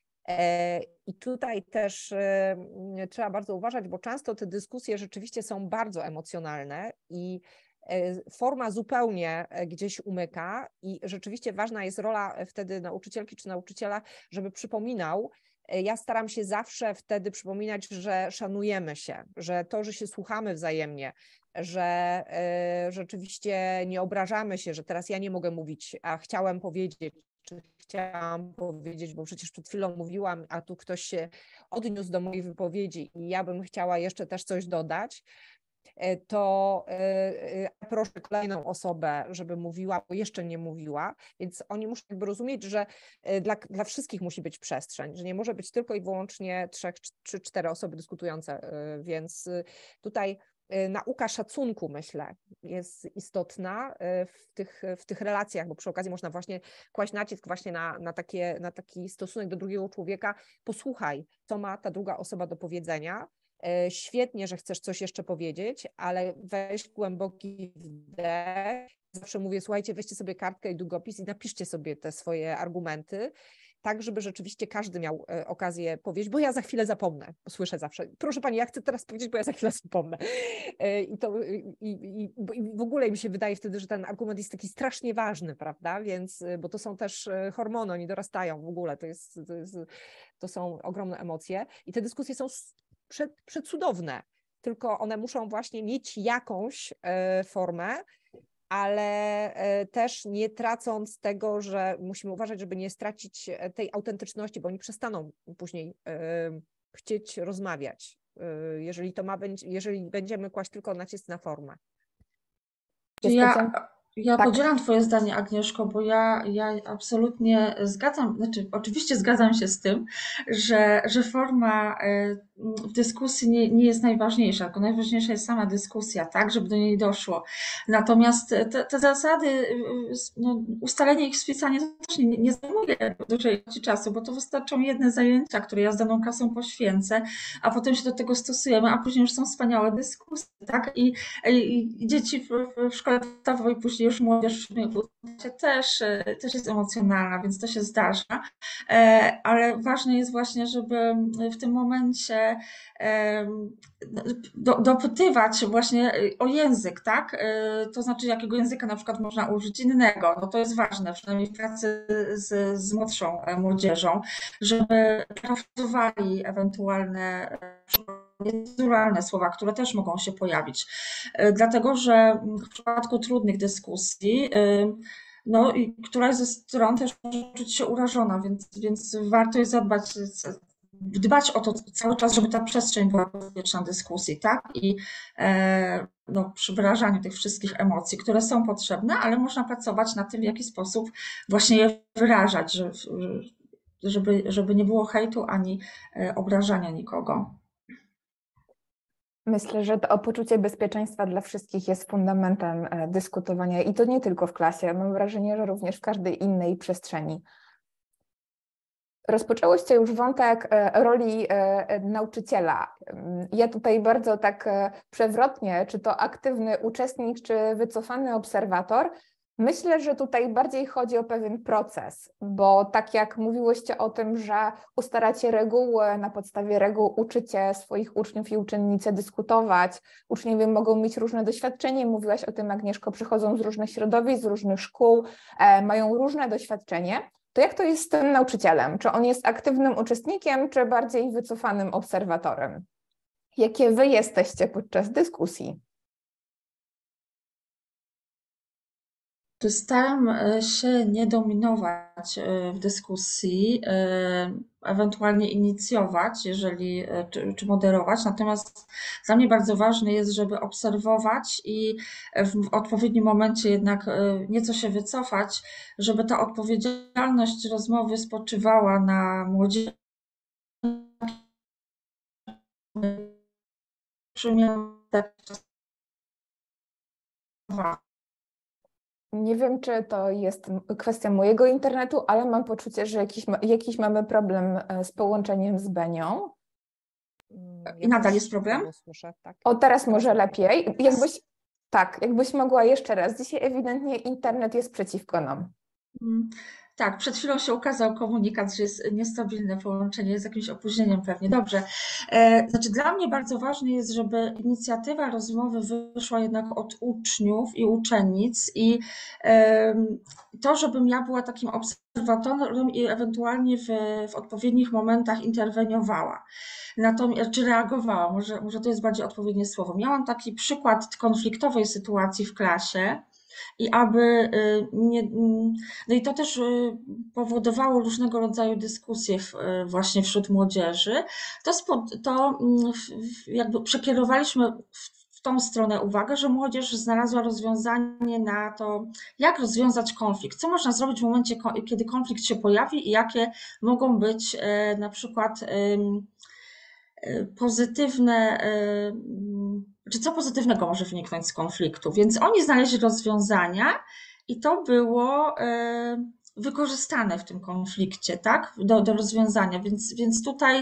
I tutaj też trzeba bardzo uważać, bo często te dyskusje rzeczywiście są bardzo emocjonalne i forma zupełnie gdzieś umyka i rzeczywiście ważna jest rola wtedy nauczycielki czy nauczyciela, żeby przypominał. Ja staram się zawsze wtedy przypominać, że szanujemy się, że to, że się słuchamy wzajemnie, że y, rzeczywiście nie obrażamy się, że teraz ja nie mogę mówić, a chciałem powiedzieć, czy chciałam powiedzieć, bo przecież przed chwilą mówiłam, a tu ktoś się odniósł do mojej wypowiedzi i ja bym chciała jeszcze też coś dodać, to proszę kolejną osobę, żeby mówiła, bo jeszcze nie mówiła, więc oni muszą jakby rozumieć, że dla, dla wszystkich musi być przestrzeń, że nie może być tylko i wyłącznie trzech czy cztery osoby dyskutujące, więc tutaj nauka szacunku, myślę, jest istotna w tych, w tych relacjach, bo przy okazji można właśnie kłaść nacisk właśnie na, na, takie, na taki stosunek do drugiego człowieka. Posłuchaj, co ma ta druga osoba do powiedzenia. Świetnie, że chcesz coś jeszcze powiedzieć, ale weź głęboki wdech. Zawsze mówię, słuchajcie, weźcie sobie kartkę i długopis i napiszcie sobie te swoje argumenty, tak żeby rzeczywiście każdy miał okazję powiedzieć, bo ja za chwilę zapomnę, bo słyszę zawsze, proszę Pani, ja chcę teraz powiedzieć, bo ja za chwilę zapomnę. I, to, i, i, i w ogóle mi się wydaje wtedy, że ten argument jest taki strasznie ważny, prawda, więc, bo to są też hormony, oni dorastają w ogóle, to, jest, to, jest, to są ogromne emocje i te dyskusje są Przed, przecudowne, tylko one muszą właśnie mieć jakąś e, formę, ale e, też nie tracąc tego, że musimy uważać, żeby nie stracić tej autentyczności, bo oni przestaną później e, chcieć rozmawiać, e, jeżeli to ma być, jeżeli będziemy kłaść tylko nacisk na formę. Ja, ja tak. podzielam Twoje zdanie, Agnieszko, bo ja, ja absolutnie zgadzam, znaczy oczywiście zgadzam się z tym, że, że forma w dyskusji nie, nie jest najważniejsza, tylko najważniejsza jest sama dyskusja, tak, żeby do niej doszło. Natomiast te, te zasady, no, ustalenie ich, spisanie też nie, nie zajmuje dużej ilości czasu, bo to wystarczą jedne zajęcia, które ja z daną klasą poświęcę, a potem się do tego stosujemy, a później już są wspaniałe dyskusje, tak, i, i, i dzieci w, w szkole podstawowej, później już młodzież też, też jest emocjonalna, więc to się zdarza, ale ważne jest właśnie, żeby w tym momencie do, dopytywać właśnie o język, tak? To znaczy, jakiego języka na przykład można użyć innego. No to jest ważne, przynajmniej w pracy z, z młodszą młodzieżą, żeby pracowali ewentualne niecenzuralne słowa, które też mogą się pojawić. Dlatego, że w przypadku trudnych dyskusji, no i któraś ze stron też może czuć się urażona, więc, więc warto jest zadbać, dbać o to cały czas, żeby ta przestrzeń była bezpieczna dyskusji, tak? I no, przy wyrażaniu tych wszystkich emocji, które są potrzebne, ale można pracować nad tym, w jaki sposób właśnie je wyrażać, żeby, żeby nie było hejtu ani obrażania nikogo. Myślę, że to poczucie bezpieczeństwa dla wszystkich jest fundamentem dyskutowania i to nie tylko w klasie. Mam wrażenie, że również w każdej innej przestrzeni. Rozpoczęłyście już wątek roli nauczyciela. Ja tutaj bardzo tak przewrotnie, czy to aktywny uczestnik, czy wycofany obserwator, myślę, że tutaj bardziej chodzi o pewien proces, bo tak jak mówiłyście o tym, że ustalacie reguły, na podstawie reguł uczycie swoich uczniów i uczennice dyskutować, uczniowie mogą mieć różne doświadczenie, mówiłaś o tym, Agnieszko, przychodzą z różnych środowisk, z różnych szkół, mają różne doświadczenie. To jak to jest z tym nauczycielem? Czy on jest aktywnym uczestnikiem, czy bardziej wycofanym obserwatorem? Jakie wy jesteście podczas dyskusji? Staram się nie dominować w dyskusji, ewentualnie inicjować, jeżeli, czy, czy moderować, natomiast dla mnie bardzo ważne jest, żeby obserwować i w odpowiednim momencie jednak nieco się wycofać, żeby ta odpowiedzialność rozmowy spoczywała na młodzieży. Nie wiem, czy to jest kwestia mojego internetu, ale mam poczucie, że jakiś, jakiś mamy problem z połączeniem z Benią. I nadal jest problem? Słyszę, tak. O, teraz może lepiej. Jakbyś, tak, jakbyś mogła jeszcze raz. Dzisiaj ewidentnie internet jest przeciwko nam. Tak, przed chwilą się ukazał komunikat, że jest niestabilne połączenie z jakimś opóźnieniem pewnie. Dobrze. Znaczy dla mnie bardzo ważne jest, żeby inicjatywa rozmowy wyszła jednak od uczniów i uczennic i to, żebym ja była takim obserwatorem i ewentualnie w, w odpowiednich momentach interweniowała. Natomiast, czy reagowała, może, może to jest bardziej odpowiednie słowo. Miałam taki przykład konfliktowej sytuacji w klasie, i aby nie, no i to też powodowało różnego rodzaju dyskusje w, właśnie wśród młodzieży, to, spod, to jakby przekierowaliśmy w, w tą stronę uwagę, że młodzież znalazła rozwiązanie na to, jak rozwiązać konflikt, co można zrobić w momencie, kiedy konflikt się pojawi i jakie mogą być na przykład pozytywne, czy co pozytywnego może wyniknąć z konfliktu. Więc oni znaleźli rozwiązania i to było wykorzystane w tym konflikcie, tak, do, do rozwiązania. Więc, więc tutaj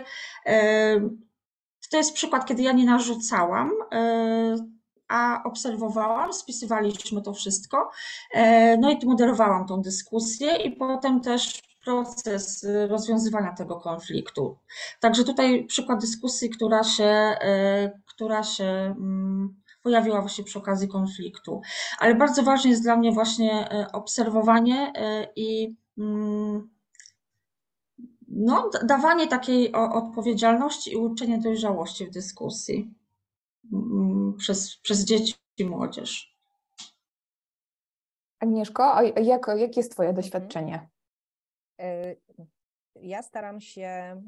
to jest przykład, kiedy ja nie narzucałam, a obserwowałam, spisywaliśmy to wszystko, no i tu moderowałam tą dyskusję i potem też proces rozwiązywania tego konfliktu. Także tutaj przykład dyskusji, która się, która się pojawiła właśnie przy okazji konfliktu. Ale bardzo ważne jest dla mnie właśnie obserwowanie i no, dawanie takiej odpowiedzialności i uczenie dojrzałości w dyskusji przez, przez dzieci i młodzież. Agnieszko, a jak, jakie jest twoje doświadczenie? Ja staram się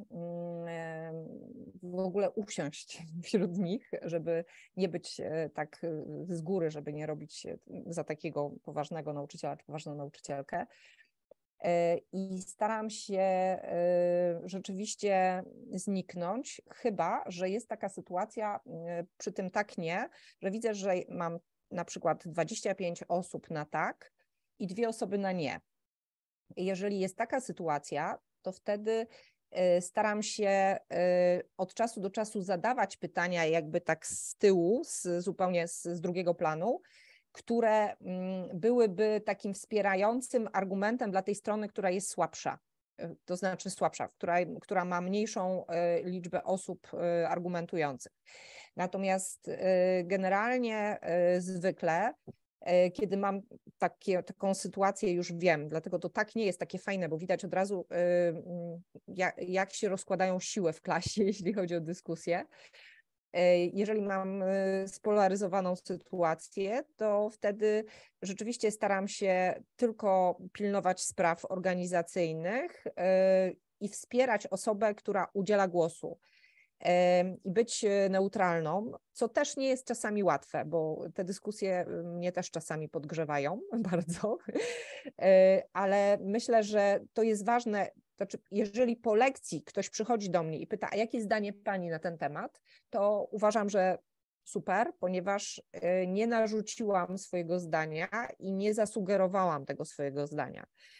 w ogóle usiąść wśród nich, żeby nie być tak z góry, żeby nie robić za takiego poważnego nauczyciela czy poważną nauczycielkę. I staram się rzeczywiście zniknąć, chyba że jest taka sytuacja przy tym tak nie, że widzę, że mam na przykład dwadzieścia pięć osób na tak i dwie osoby na nie. I jeżeli jest taka sytuacja, to wtedy staram się od czasu do czasu zadawać pytania jakby tak z tyłu, z, zupełnie z, z drugiego planu, które byłyby takim wspierającym argumentem dla tej strony, która jest słabsza, to znaczy słabsza, która, która ma mniejszą liczbę osób argumentujących. Natomiast generalnie zwykle, kiedy mam takie, taką sytuację, już wiem, dlatego to tak nie jest takie fajne, bo widać od razu, jak, jak się rozkładają siły w klasie, jeśli chodzi o dyskusję. Jeżeli mam spolaryzowaną sytuację, to wtedy rzeczywiście staram się tylko pilnować spraw organizacyjnych i wspierać osobę, która udziela głosu i być neutralną, co też nie jest czasami łatwe, bo te dyskusje mnie też czasami podgrzewają bardzo, ale myślę, że to jest ważne. Znaczy, jeżeli po lekcji ktoś przychodzi do mnie i pyta, a jakie zdanie pani na ten temat, to uważam, że super, ponieważ nie narzuciłam swojego zdania i nie zasugerowałam tego swojego zdania.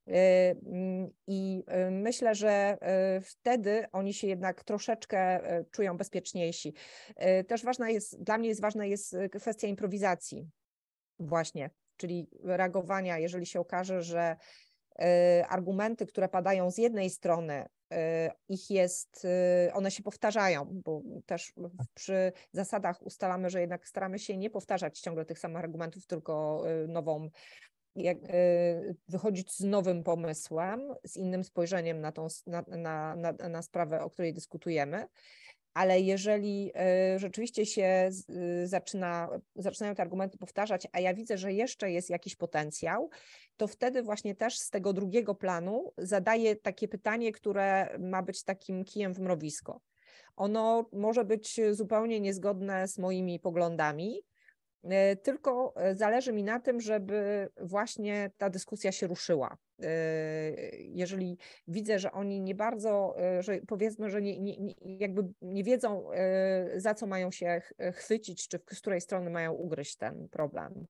I myślę, że wtedy oni się jednak troszeczkę czują bezpieczniejsi. Też ważna jest, dla mnie jest ważna jest kwestia improwizacji właśnie, czyli reagowania, jeżeli się okaże, że argumenty, które padają z jednej strony, ich jest, one się powtarzają, bo też przy zasadach ustalamy, że jednak staramy się nie powtarzać ciągle tych samych argumentów, tylko nową, jak, wychodzić z nowym pomysłem, z innym spojrzeniem na, tą, na, na, na, na sprawę, o której dyskutujemy. Ale jeżeli rzeczywiście się zaczyna, zaczynają te argumenty powtarzać, a ja widzę, że jeszcze jest jakiś potencjał, to wtedy właśnie też z tego drugiego planu zadaję takie pytanie, które ma być takim kijem w mrowisko. Ono może być zupełnie niezgodne z moimi poglądami, tylko zależy mi na tym, żeby właśnie ta dyskusja się ruszyła. Jeżeli widzę, że oni nie bardzo, że powiedzmy, że nie, nie, jakby nie wiedzą, za co mają się chwycić, czy z której strony mają ugryźć ten problem.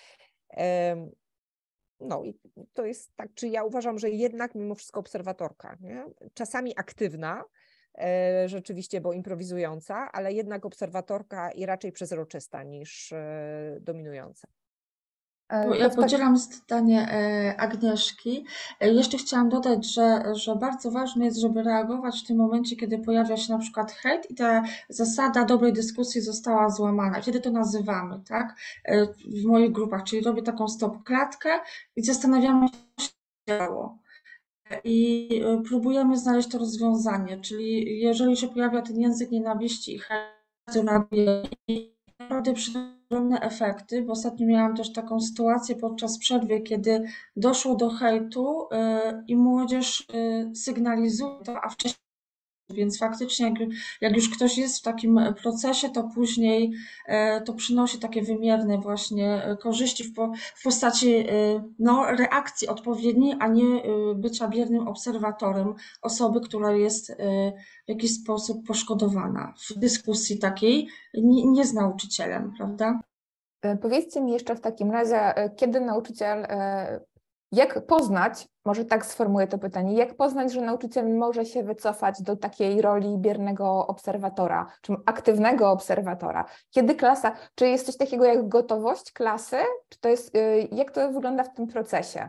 No i to jest tak, czy ja uważam, że jednak mimo wszystko obserwatorka, nie? Czasami aktywna, rzeczywiście, bo improwizująca, ale jednak obserwatorka i raczej przezroczysta niż dominująca. Ja podzielam zdanie Agnieszki. Jeszcze chciałam dodać, że, że bardzo ważne jest, żeby reagować w tym momencie, kiedy pojawia się na przykład hejt i ta zasada dobrej dyskusji została złamana. Kiedy to nazywamy, tak? W moich grupach, czyli robię taką stop klatkę i zastanawiamy się, co się działo. I próbujemy znaleźć to rozwiązanie, czyli jeżeli się pojawia ten język nienawiści i hejt, naprawdę przynosi ogromne efekty, bo ostatnio miałam też taką sytuację podczas przerwy, kiedy doszło do hejtu i młodzież sygnalizuje to, a wcześniej, więc faktycznie jak, jak już ktoś jest w takim procesie, to później to przynosi takie wymierne właśnie korzyści w, po, w postaci no, reakcji odpowiedniej, a nie bycia biernym obserwatorem osoby, która jest w jakiś sposób poszkodowana w dyskusji takiej, nie, nie z nauczycielem, prawda? Powiedzcie mi jeszcze w takim razie, kiedy nauczyciel, jak poznać, może tak sformułuję to pytanie, jak poznać, że nauczyciel może się wycofać do takiej roli biernego obserwatora, czy aktywnego obserwatora? Kiedy klasa, czy jest coś takiego jak gotowość klasy, czy to jest, jak to wygląda w tym procesie?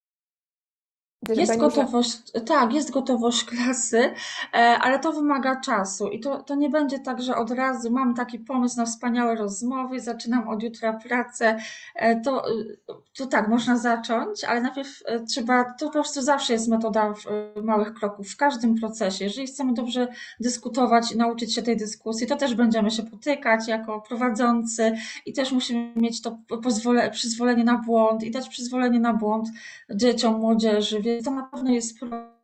Jest gotowość, tak, jest gotowość klasy, ale to wymaga czasu i to, to nie będzie tak, że od razu mam taki pomysł na wspaniałe rozmowy, zaczynam od jutra pracę, to, to tak, można zacząć, ale najpierw trzeba, to po prostu zawsze jest metoda małych kroków w każdym procesie. Jeżeli chcemy dobrze dyskutować i nauczyć się tej dyskusji, to też będziemy się potykać jako prowadzący i też musimy mieć to pozwolenie, przyzwolenie na błąd i dać przyzwolenie na błąd dzieciom, młodzieży, więc to na pewno jest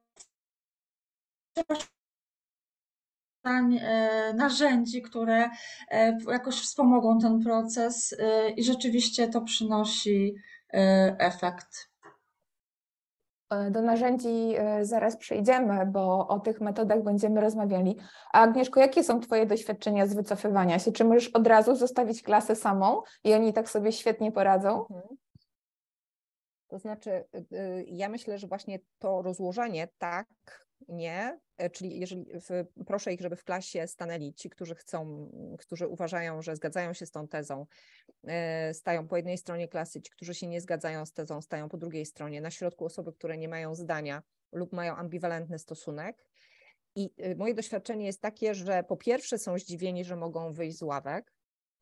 narzędzi, które jakoś wspomogą ten proces i rzeczywiście to przynosi efekt. Do narzędzi zaraz przejdziemy, bo o tych metodach będziemy rozmawiali. A Agnieszko, jakie są Twoje doświadczenia z wycofywania się? Czy możesz od razu zostawić klasę samą i oni tak sobie świetnie poradzą? Mhm. To znaczy, ja myślę, że właśnie to rozłożenie tak, nie, czyli jeżeli w, proszę ich, żeby w klasie stanęli ci, którzy chcą, którzy uważają, że zgadzają się z tą tezą, stają po jednej stronie klasy, ci, którzy się nie zgadzają z tezą, stają po drugiej stronie, na środku osoby, które nie mają zdania lub mają ambiwalentny stosunek. I moje doświadczenie jest takie, że po pierwsze są zdziwieni, że mogą wyjść z ławek.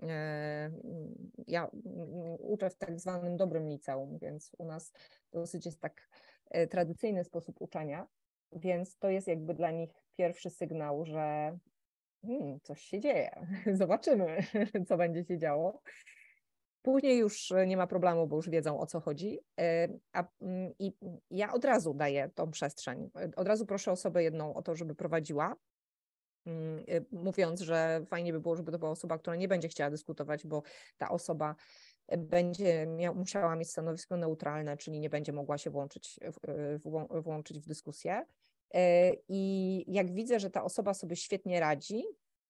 Ja uczę w tak zwanym dobrym liceum, więc u nas dosyć jest tak tradycyjny sposób uczenia, więc to jest jakby dla nich pierwszy sygnał, że hmm, coś się dzieje, zobaczymy, co będzie się działo. Później już nie ma problemu, bo już wiedzą, o co chodzi. A, i ja od razu daję tą przestrzeń. Od razu proszę osobę jedną o to, żeby prowadziła, mówiąc, że fajnie by było, żeby to była osoba, która nie będzie chciała dyskutować, bo ta osoba będzie miał, musiała mieć stanowisko neutralne, czyli nie będzie mogła się włączyć w, włączyć w dyskusję. I jak widzę, że ta osoba sobie świetnie radzi,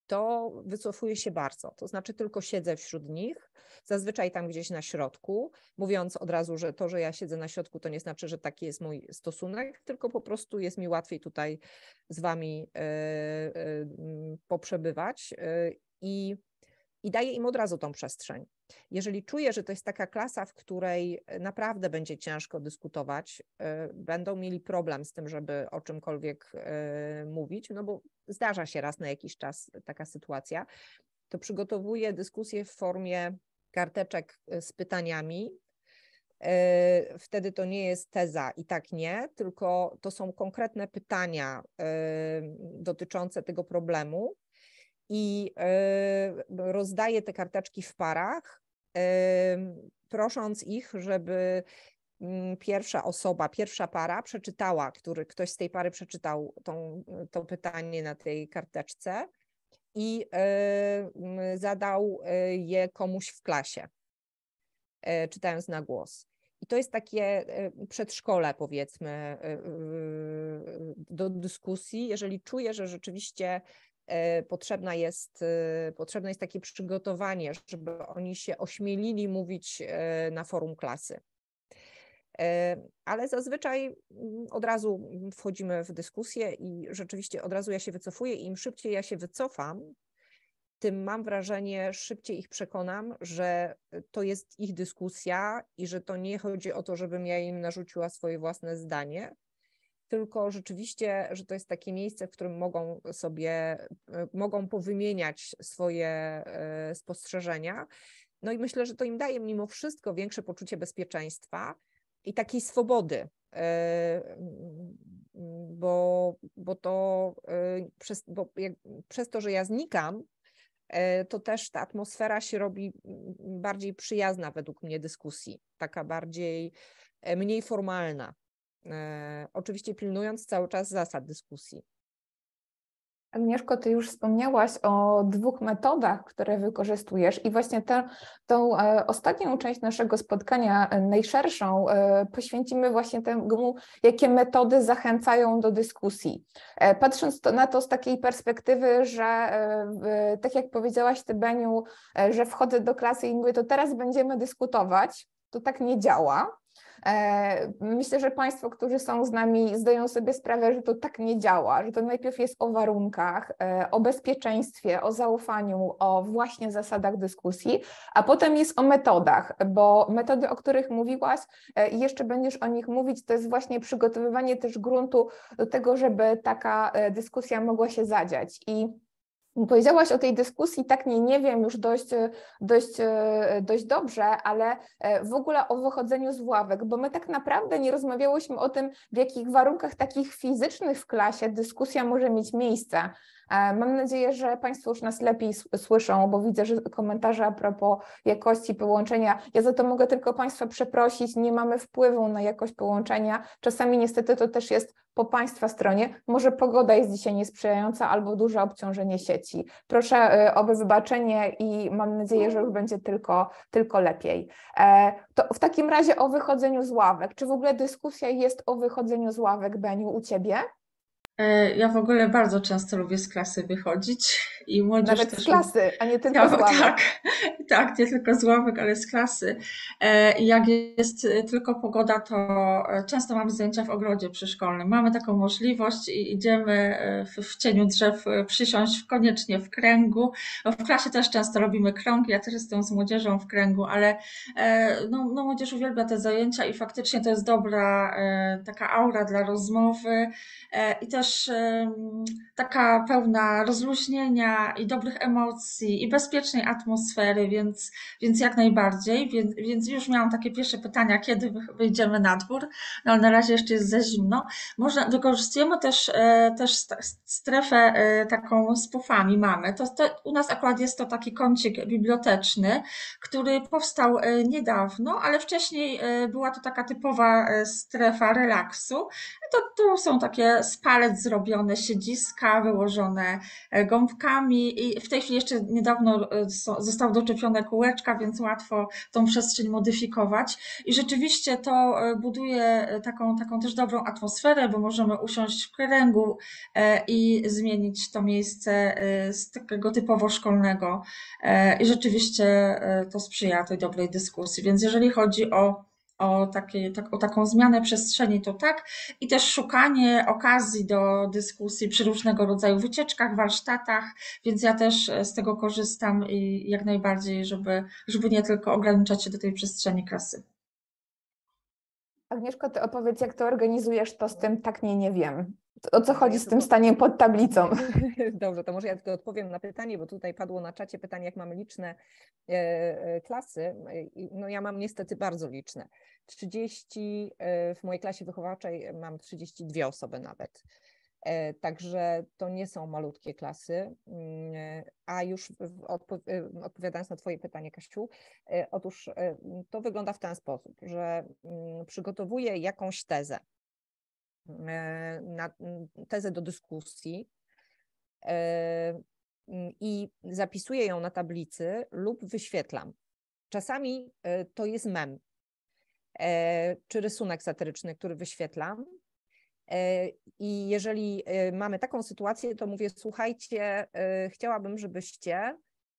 to wycofuję się bardzo, to znaczy tylko siedzę wśród nich, zazwyczaj tam gdzieś na środku, mówiąc od razu, że to, że ja siedzę na środku, to nie znaczy, że taki jest mój stosunek, tylko po prostu jest mi łatwiej tutaj z wami y, y, poprzebywać y, i, i daję im od razu tą przestrzeń. Jeżeli czuję, że to jest taka klasa, w której naprawdę będzie ciężko dyskutować, y, będą mieli problem z tym, żeby o czymkolwiek y, mówić, no bo zdarza się raz na jakiś czas taka sytuacja, to przygotowuję dyskusję w formie karteczek z pytaniami. Wtedy to nie jest teza i tak nie, tylko to są konkretne pytania dotyczące tego problemu i rozdaję te karteczki w parach, prosząc ich, żeby pierwsza osoba, pierwsza para przeczytała, który ktoś z tej pary przeczytał tą, to pytanie na tej karteczce i zadał je komuś w klasie, czytając na głos. I to jest takie przedszkole, powiedzmy, do dyskusji, jeżeli czuję, że rzeczywiście potrzebna jest, potrzebne jest takie przygotowanie, żeby oni się ośmielili mówić na forum klasy. Ale zazwyczaj od razu wchodzimy w dyskusję i rzeczywiście od razu ja się wycofuję i im szybciej ja się wycofam, tym mam wrażenie, szybciej ich przekonam, że to jest ich dyskusja i że to nie chodzi o to, żebym ja im narzuciła swoje własne zdanie, tylko rzeczywiście, że to jest takie miejsce, w którym mogą sobie, mogą powymieniać swoje spostrzeżenia. No i myślę, że to im daje mimo wszystko większe poczucie bezpieczeństwa i takiej swobody, bo, bo to przez, bo jak, przez to, że ja znikam, to też ta atmosfera się robi bardziej przyjazna według mnie dyskusji, taka bardziej, mniej formalna, oczywiście pilnując cały czas zasad dyskusji. Agnieszko, Ty już wspomniałaś o dwóch metodach, które wykorzystujesz i właśnie tę, tą e, ostatnią część naszego spotkania, e, najszerszą, e, poświęcimy właśnie temu, jakie metody zachęcają do dyskusji. E, patrząc to, na to z takiej perspektywy, że e, tak jak powiedziałaś Ty, Beniu, e, że wchodzę do klasy i mówię, to teraz będziemy dyskutować, to tak nie działa. Myślę, że Państwo, którzy są z nami, zdają sobie sprawę, że to tak nie działa, że to najpierw jest o warunkach, o bezpieczeństwie, o zaufaniu, o właśnie zasadach dyskusji, a potem jest o metodach, bo metody, o których mówiłaś i jeszcze będziesz o nich mówić, to jest właśnie przygotowywanie też gruntu do tego, żeby taka dyskusja mogła się zadziać. I powiedziałaś o tej dyskusji, tak nie, nie wiem już dość, dość, dość dobrze, ale w ogóle o wychodzeniu z ławek, bo my tak naprawdę nie rozmawiałyśmy o tym, w jakich warunkach takich fizycznych w klasie dyskusja może mieć miejsce. Mam nadzieję, że Państwo już nas lepiej słyszą, bo widzę, że komentarze a propos jakości połączenia. Ja za to mogę tylko Państwa przeprosić, nie mamy wpływu na jakość połączenia. Czasami niestety to też jest po Państwa stronie. Może pogoda jest dzisiaj niesprzyjająca albo duże obciążenie sieci. Proszę o wybaczenie i mam nadzieję, że już będzie tylko, tylko lepiej. To w takim razie o wychodzeniu z ławek. Czy w ogóle dyskusja jest o wychodzeniu z ławek, Beniu, u Ciebie? Ja w ogóle bardzo często lubię z klasy wychodzić i młodzież Nawet też z klasy, a nie tylko ja, z ławek. Tak, tak, nie tylko z ławek, ale z klasy. I jak jest tylko pogoda, to często mamy zajęcia w ogrodzie przyszkolnym. Mamy taką możliwość i idziemy w, w cieniu drzew przysiąść koniecznie w kręgu. W klasie też często robimy krąg, ja też jestem z młodzieżą w kręgu, ale no, no młodzież uwielbia te zajęcia i faktycznie to jest dobra taka aura dla rozmowy i też taka pełna rozluźnienia i dobrych emocji i bezpiecznej atmosfery, więc, więc jak najbardziej. Więc, więc już miałam takie pierwsze pytania, kiedy wyjdziemy na dwór, no ale na razie jeszcze jest za zimno. Można, wykorzystujemy też, też strefę taką z pufami mamy. To, to, u nas akurat jest to taki kącik biblioteczny, który powstał niedawno, ale wcześniej była to taka typowa strefa relaksu. To, to są takie spale nawet zrobione siedziska wyłożone gąbkami i w tej chwili jeszcze niedawno zostało doczepione kółeczka, więc łatwo tą przestrzeń modyfikować i rzeczywiście to buduje taką, taką też dobrą atmosferę, bo możemy usiąść w kręgu i zmienić to miejsce z takiego typowo szkolnego i rzeczywiście to sprzyja tej dobrej dyskusji, więc jeżeli chodzi o O, takie, tak, o taką zmianę przestrzeni, to tak. I też szukanie okazji do dyskusji przy różnego rodzaju wycieczkach, warsztatach, więc ja też z tego korzystam i jak najbardziej, żeby, żeby nie tylko ograniczać się do tej przestrzeni klasy. Agnieszko, ty opowiedz, jak to organizujesz, to z tym tak nie, nie wiem. O co chodzi z tym staniem pod tablicą? Dobrze, to może ja tylko odpowiem na pytanie, bo tutaj padło na czacie pytanie, jak mamy liczne klasy. No ja mam niestety bardzo liczne. trzydzieści, w mojej klasie wychowawczej mam trzydzieści dwie osoby nawet. Także to nie są malutkie klasy. A już odpowiadając na twoje pytanie, Kasiu, otóż to wygląda w ten sposób, że przygotowuję jakąś tezę, na tezę do dyskusji i zapisuję ją na tablicy lub wyświetlam. Czasami to jest mem czy rysunek satyryczny, który wyświetlam. I jeżeli mamy taką sytuację, to mówię, słuchajcie, chciałabym, żebyście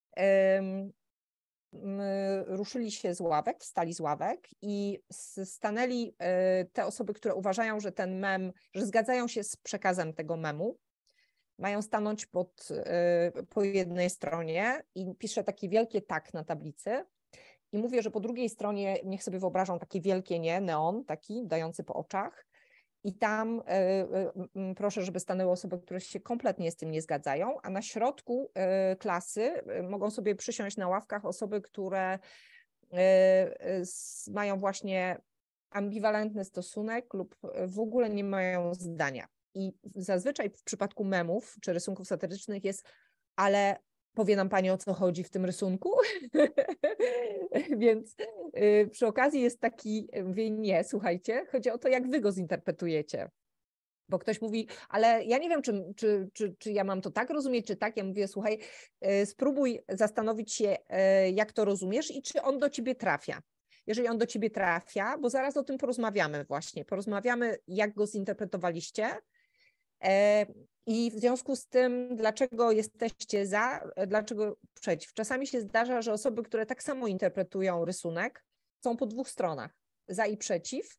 ruszyli się z ławek, wstali z ławek i stanęli te osoby, które uważają, że ten mem, że zgadzają się z przekazem tego memu, mają stanąć pod, po jednej stronie i piszę takie wielkie tak na tablicy i mówię, że po drugiej stronie niech sobie wyobrażą takie wielkie nie, neon taki dający po oczach i tam y, y, proszę, żeby stanęły osoby, które się kompletnie z tym nie zgadzają, a na środku y, klasy y, mogą sobie przysiąść na ławkach osoby, które y, y, mają właśnie ambiwalentny stosunek lub w ogóle nie mają zdania. I zazwyczaj w przypadku memów czy rysunków satyrycznych jest, ale powie nam pani, o co chodzi w tym rysunku? Więc y, przy okazji jest taki, mówię, nie, słuchajcie, chodzi o to, jak wy go zinterpretujecie. Bo ktoś mówi, ale ja nie wiem, czy, czy, czy, czy ja mam to tak rozumieć, czy tak. Ja mówię, słuchaj, y, spróbuj zastanowić się, y, jak to rozumiesz i czy on do ciebie trafia. Jeżeli on do ciebie trafia, bo zaraz o tym porozmawiamy właśnie, porozmawiamy, jak go zinterpretowaliście, i w związku z tym, dlaczego jesteście za, dlaczego przeciw. Czasami się zdarza, że osoby, które tak samo interpretują rysunek, są po dwóch stronach, za i przeciw.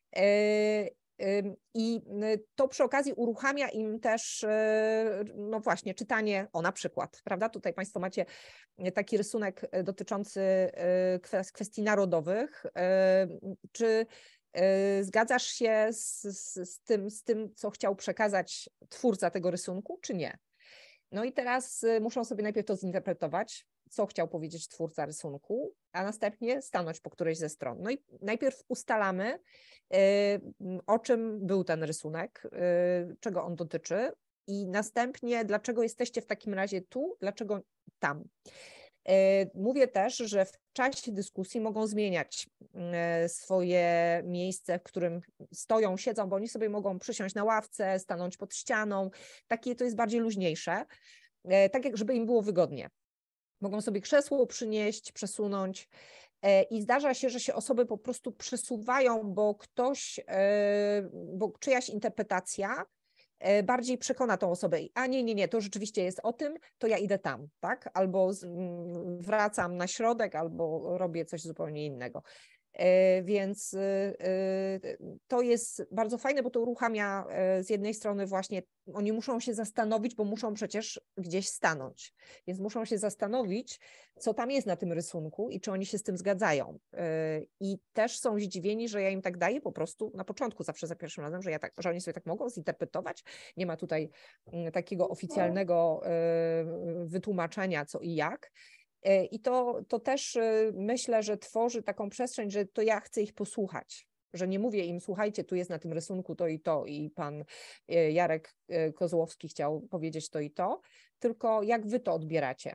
I to przy okazji uruchamia im też, no właśnie, czytanie, o na przykład, prawda? Tutaj Państwo macie taki rysunek dotyczący kwestii narodowych. Czy zgadzasz się z, z, z, tym, z tym, co chciał przekazać twórca tego rysunku, czy nie? No i teraz muszą sobie najpierw to zinterpretować, co chciał powiedzieć twórca rysunku, a następnie stanąć po którejś ze stron. No i najpierw ustalamy, o czym był ten rysunek, czego on dotyczy i następnie, dlaczego jesteście w takim razie tu, dlaczego tam. Mówię też, że w czasie dyskusji mogą zmieniać swoje miejsce, w którym stoją, siedzą, bo oni sobie mogą przysiąść na ławce, stanąć pod ścianą. Takie to jest bardziej luźniejsze, tak jak żeby im było wygodnie. Mogą sobie krzesło przynieść, przesunąć i zdarza się, że się osoby po prostu przesuwają, bo ktoś, bo czyjaś interpretacja bardziej przekona tą osobę, a nie, nie, nie, to rzeczywiście jest o tym, to ja idę tam, tak? Albo z, wracam na środek, albo robię coś zupełnie innego. Więc to jest bardzo fajne, bo to uruchamia z jednej strony właśnie, oni muszą się zastanowić, bo muszą przecież gdzieś stanąć, więc muszą się zastanowić, co tam jest na tym rysunku i czy oni się z tym zgadzają. I też są zdziwieni, że ja im tak daję po prostu na początku, zawsze za pierwszym razem, że, ja tak, że oni sobie tak mogą zinterpretować. Nie ma tutaj takiego oficjalnego wytłumaczenia co i jak. I to, to też myślę, że tworzy taką przestrzeń, że to ja chcę ich posłuchać, że nie mówię im, słuchajcie, tu jest na tym rysunku to i to i pan Jarek Kozłowski chciał powiedzieć to i to, tylko jak wy to odbieracie.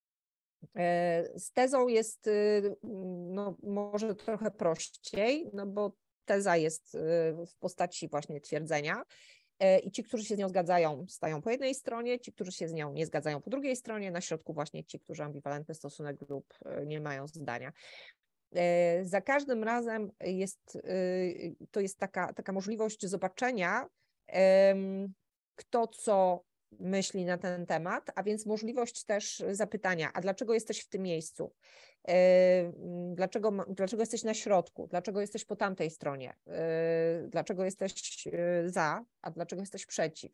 Z tezą jest no, może trochę prościej, no bo teza jest w postaci właśnie twierdzenia, i ci, którzy się z nią zgadzają, stają po jednej stronie, ci, którzy się z nią nie zgadzają po drugiej stronie, na środku właśnie ci, którzy ambiwalentny stosunek lub nie mają zdania. Za każdym razem jest, to jest taka, taka możliwość zobaczenia, kto co myśli na ten temat, a więc możliwość też zapytania, a dlaczego jesteś w tym miejscu? Dlaczego, dlaczego jesteś na środku? Dlaczego jesteś po tamtej stronie? Dlaczego jesteś za, a dlaczego jesteś przeciw?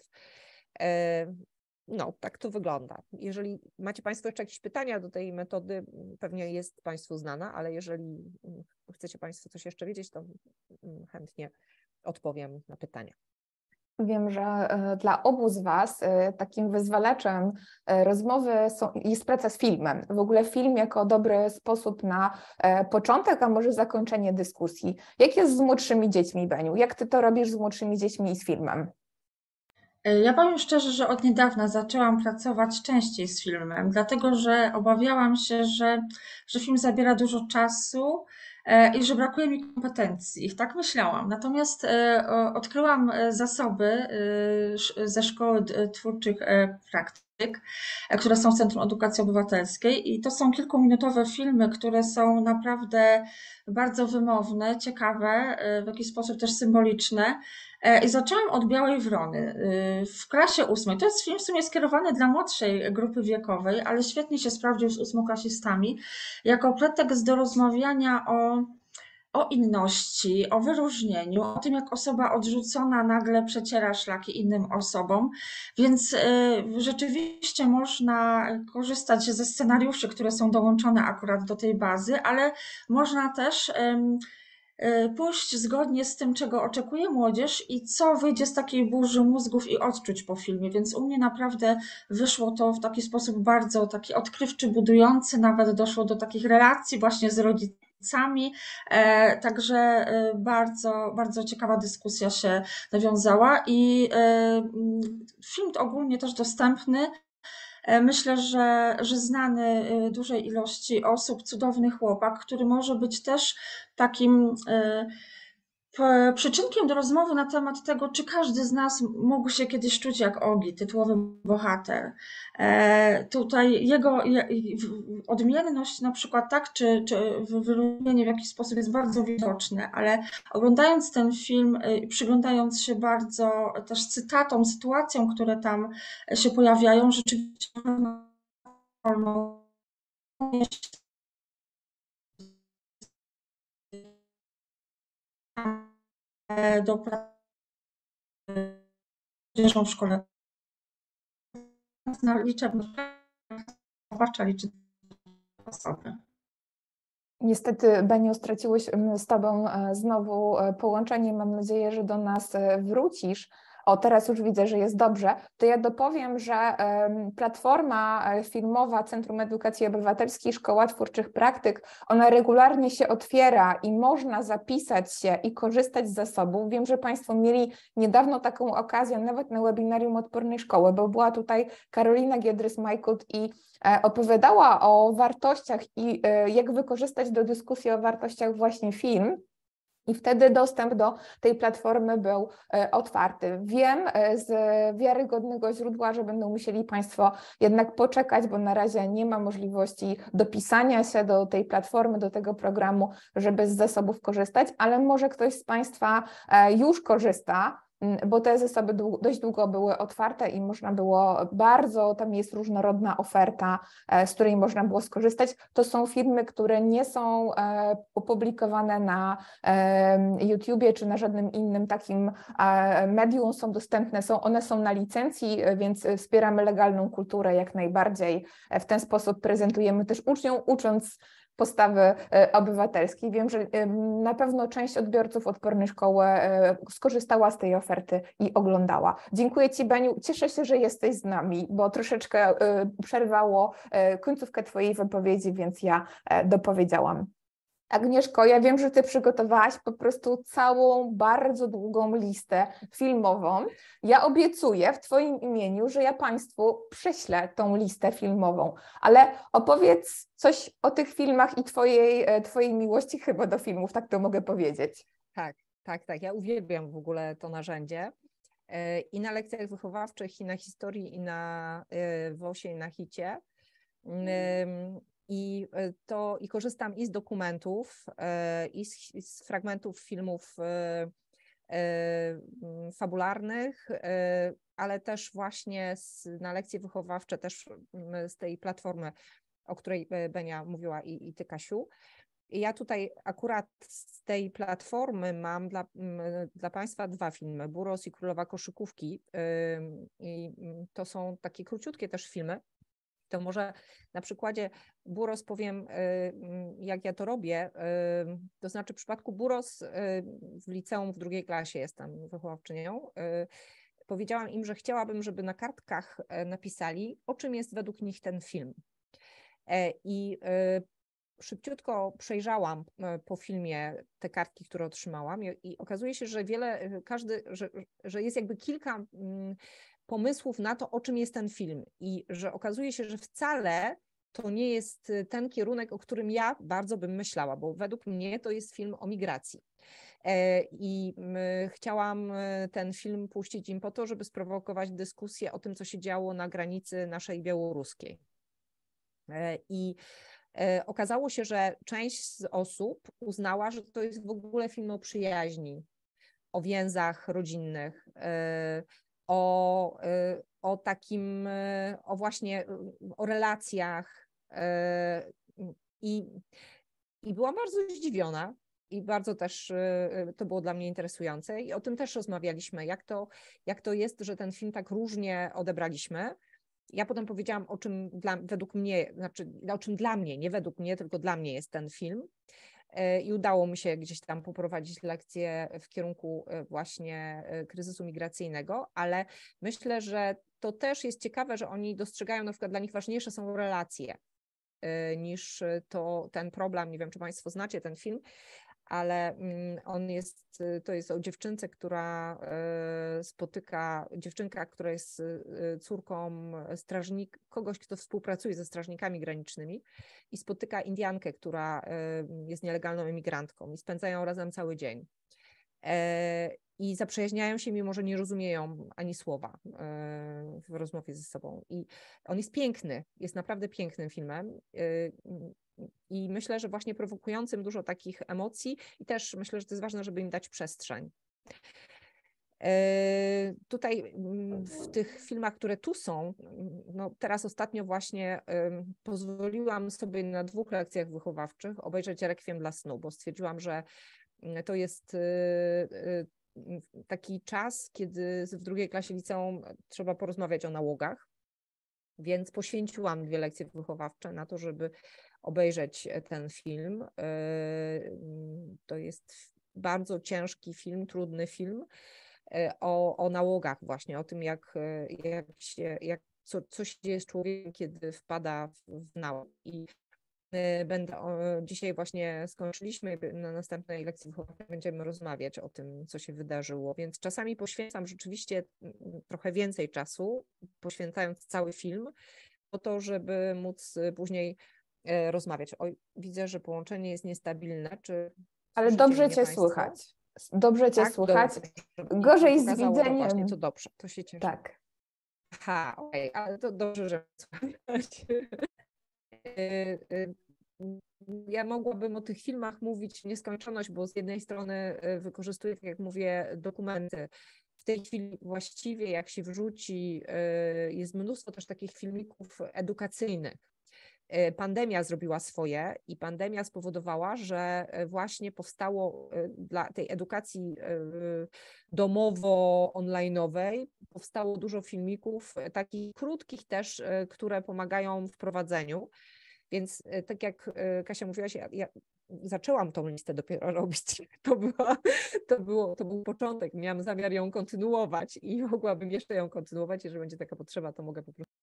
No, tak to wygląda. Jeżeli macie Państwo jeszcze jakieś pytania do tej metody, pewnie jest Państwu znana, ale jeżeli chcecie Państwo coś jeszcze wiedzieć, to chętnie odpowiem na pytania. Wiem, że dla obu z Was takim wyzwalaczem rozmowy są, jest praca z filmem. W ogóle film jako dobry sposób na początek, a może zakończenie dyskusji. Jak jest z młodszymi dziećmi, Beniu? Jak Ty to robisz z młodszymi dziećmi i z filmem? Ja powiem szczerze, że od niedawna zaczęłam pracować częściej z filmem, dlatego że obawiałam się, że, że film zabiera dużo czasu i że brakuje mi kompetencji. Tak myślałam. Natomiast odkryłam zasoby ze Szkoły Twórczych Praktyk, które są w Centrum Edukacji Obywatelskiej i to są kilkuminutowe filmy, które są naprawdę bardzo wymowne, ciekawe, w jakiś sposób też symboliczne. I zaczęłam od Białej Wrony w klasie ósmej. To jest film w sumie skierowany dla młodszej grupy wiekowej, ale świetnie się sprawdził z ósmoklasistami jako pretekst do rozmawiania o, o inności, o wyróżnieniu, o tym, jak osoba odrzucona nagle przeciera szlaki innym osobom. Więc rzeczywiście można korzystać ze scenariuszy, które są dołączone akurat do tej bazy, ale można też pójść zgodnie z tym, czego oczekuje młodzież i co wyjdzie z takiej burzy mózgów i odczuć po filmie, więc u mnie naprawdę wyszło to w taki sposób bardzo taki odkrywczy, budujący, nawet doszło do takich relacji właśnie z rodzicami, także bardzo, bardzo ciekawa dyskusja się nawiązała i film ogólnie też dostępny. Myślę, że, że znany dużej ilości osób, cudowny chłopak, który może być też takim przyczynkiem do rozmowy na temat tego, czy każdy z nas mógł się kiedyś czuć jak Ogi, tytułowy bohater. Tutaj jego odmienność na przykład, tak, czy, czy wyróżnienie w jakiś sposób jest bardzo widoczne, ale oglądając ten film i przyglądając się bardzo też cytatom, sytuacjom, które tam się pojawiają, rzeczywiście do pracy w szkole na liczebność liczy osoby. Niestety, Beniu, straciłeś z Tobą znowu połączenie. Mam nadzieję, że do nas wrócisz. O, teraz już widzę, że jest dobrze. To ja dopowiem, że platforma filmowa Centrum Edukacji Obywatelskiej Szkoła Twórczych Praktyk, ona regularnie się otwiera i można zapisać się i korzystać z zasobów. Wiem, że Państwo mieli niedawno taką okazję, nawet na webinarium Odpornej Szkoły, bo była tutaj Karolina Giedrys-Majkut i opowiadała o wartościach i jak wykorzystać do dyskusji o wartościach właśnie film. I wtedy dostęp do tej platformy był otwarty. Wiem z wiarygodnego źródła, że będą musieli Państwo jednak poczekać, bo na razie nie ma możliwości dopisania się do tej platformy, do tego programu, żeby z zasobów korzystać, ale może ktoś z Państwa już korzysta, bo te zasoby dość długo były otwarte i można było bardzo, tam jest różnorodna oferta, z której można było skorzystać. To są filmy, które nie są opublikowane na YouTubie czy na żadnym innym takim medium, są dostępne, są, one są na licencji, więc wspieramy legalną kulturę jak najbardziej. W ten sposób prezentujemy też uczniom, ucząc postawy obywatelskiej. Wiem, że na pewno część odbiorców Odpornej Szkoły skorzystała z tej oferty i oglądała. Dziękuję Ci, Beniu. Cieszę się, że jesteś z nami, bo troszeczkę przerwało końcówkę Twojej wypowiedzi, więc ja dopowiedziałam. Agnieszko, ja wiem, że Ty przygotowałaś po prostu całą bardzo długą listę filmową. Ja obiecuję w Twoim imieniu, że ja Państwu prześlę tą listę filmową, ale opowiedz coś o tych filmach i Twojej, twojej miłości chyba do filmów, tak to mogę powiedzieć. Tak, tak, tak. Ja uwielbiam w ogóle to narzędzie. i na lekcjach wychowawczych, i na historii, i na wosie, i na hicie. I to i korzystam i z dokumentów, i z, z fragmentów filmów fabularnych, ale też właśnie z, na lekcje wychowawcze, też z tej platformy, o której Benia mówiła i, i ty, Kasiu. I ja tutaj akurat z tej platformy mam dla, dla Państwa dwa filmy, Buros i Królowa Koszykówki. I to są takie króciutkie też filmy. To może na przykładzie Buros powiem, jak ja to robię. To znaczy w przypadku Buros w liceum w drugiej klasie jestem wychowawczynią. Powiedziałam im, że chciałabym, żeby na kartkach napisali, o czym jest według nich ten film. I szybciutko przejrzałam po filmie te kartki, które otrzymałam, i, i okazuje się, że wiele, każdy, że, że jest jakby kilka pomysłów na to, o czym jest ten film, i że okazuje się, że wcale to nie jest ten kierunek, o którym ja bardzo bym myślała, bo według mnie to jest film o migracji. I chciałam ten film puścić im po to, żeby sprowokować dyskusję o tym, co się działo na granicy naszej białoruskiej. I okazało się, że część z osób uznała, że to jest w ogóle film o przyjaźni, o więzach rodzinnych, o, o takim, o właśnie, o relacjach. I, i byłam bardzo zdziwiona i bardzo też to było dla mnie interesujące i o tym też rozmawialiśmy, jak to, jak to jest, że ten film tak różnie odebraliśmy. Ja potem powiedziałam, o czym dla, według mnie, znaczy o czym dla mnie, nie według mnie, tylko dla mnie jest ten film. I udało mi się gdzieś tam poprowadzić lekcje w kierunku właśnie kryzysu migracyjnego, ale myślę, że to też jest ciekawe, że oni dostrzegają, na przykład dla nich ważniejsze są relacje niż to, ten problem. Nie wiem, czy Państwo znacie ten film, ale on jest, to jest o dziewczynce, która spotyka, dziewczynka, która jest córką strażnika, kogoś, kto współpracuje ze strażnikami granicznymi i spotyka Indiankę, która jest nielegalną emigrantką i spędzają razem cały dzień. I zaprzyjaźniają się, mimo że nie rozumieją ani słowa w rozmowie ze sobą. I on jest piękny, jest naprawdę pięknym filmem. I myślę, że właśnie prowokującym dużo takich emocji i też myślę, że to jest ważne, żeby im dać przestrzeń. Tutaj w tych filmach, które tu są, no teraz ostatnio właśnie pozwoliłam sobie na dwóch lekcjach wychowawczych obejrzeć Rekwiem dla snu, bo stwierdziłam, że to jest taki czas, kiedy w drugiej klasie liceum trzeba porozmawiać o nałogach, więc poświęciłam dwie lekcje wychowawcze na to, żeby obejrzeć ten film. To jest bardzo ciężki film, trudny film o, o nałogach właśnie, o tym, jak, jak się, jak, co, co się dzieje z człowiekiem, kiedy wpada w nałóg. I będę, dzisiaj właśnie skończyliśmy, na następnej lekcji wychowawczej będziemy rozmawiać o tym, co się wydarzyło, więc czasami poświęcam rzeczywiście trochę więcej czasu, poświęcając cały film, po to, żeby móc później rozmawiać. Oj, widzę, że połączenie jest niestabilne. Czy ale dobrze Cię państwo? Słychać. Dobrze Cię tak, słychać. Dobrze. Gorzej z widzeniem. No właśnie, to dobrze, to się cieszę. Tak. Aha, okej, okay, ale to dobrze, że słychać. Ja mogłabym o tych filmach mówić w nieskończoność, bo z jednej strony wykorzystuję, tak jak mówię, dokumenty. W tej chwili właściwie, jak się wrzuci, jest mnóstwo też takich filmików edukacyjnych. Pandemia zrobiła swoje i pandemia spowodowała, że właśnie powstało dla tej edukacji domowo-online'owej, powstało dużo filmików, takich krótkich też, które pomagają w prowadzeniu. Więc tak jak Kasia mówiłaś, ja, ja zaczęłam tą listę dopiero robić. To, była, to, było, to był początek. Miałam zamiar ją kontynuować i mogłabym jeszcze ją kontynuować. Jeżeli będzie taka potrzeba, to mogę po prostu.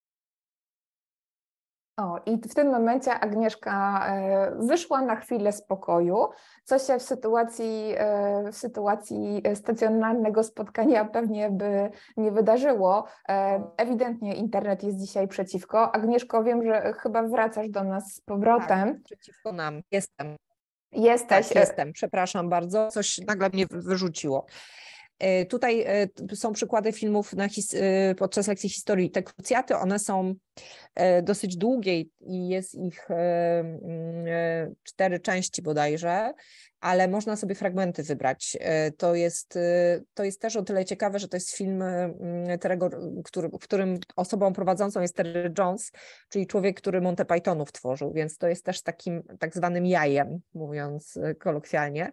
O, i w tym momencie Agnieszka wyszła na chwilę spokoju, co się w sytuacji, w sytuacji stacjonarnego spotkania pewnie by nie wydarzyło. Ewidentnie internet jest dzisiaj przeciwko. Agnieszko, wiem, że chyba wracasz do nas z powrotem. Tak, przeciwko nam. Jestem. Jesteś. Tak, jestem. Przepraszam bardzo. Coś nagle mnie wyrzuciło. Tutaj są przykłady filmów na his, podczas lekcji historii. Te krucjaty, one są dosyć długie i jest ich cztery części bodajże, ale można sobie fragmenty wybrać. To jest, to jest też o tyle ciekawe, że to jest film, który, w którym osobą prowadzącą jest Terry Jones, czyli człowiek, który Monty Pythonów tworzył, więc to jest też takim tak zwanym jajem, mówiąc kolokwialnie.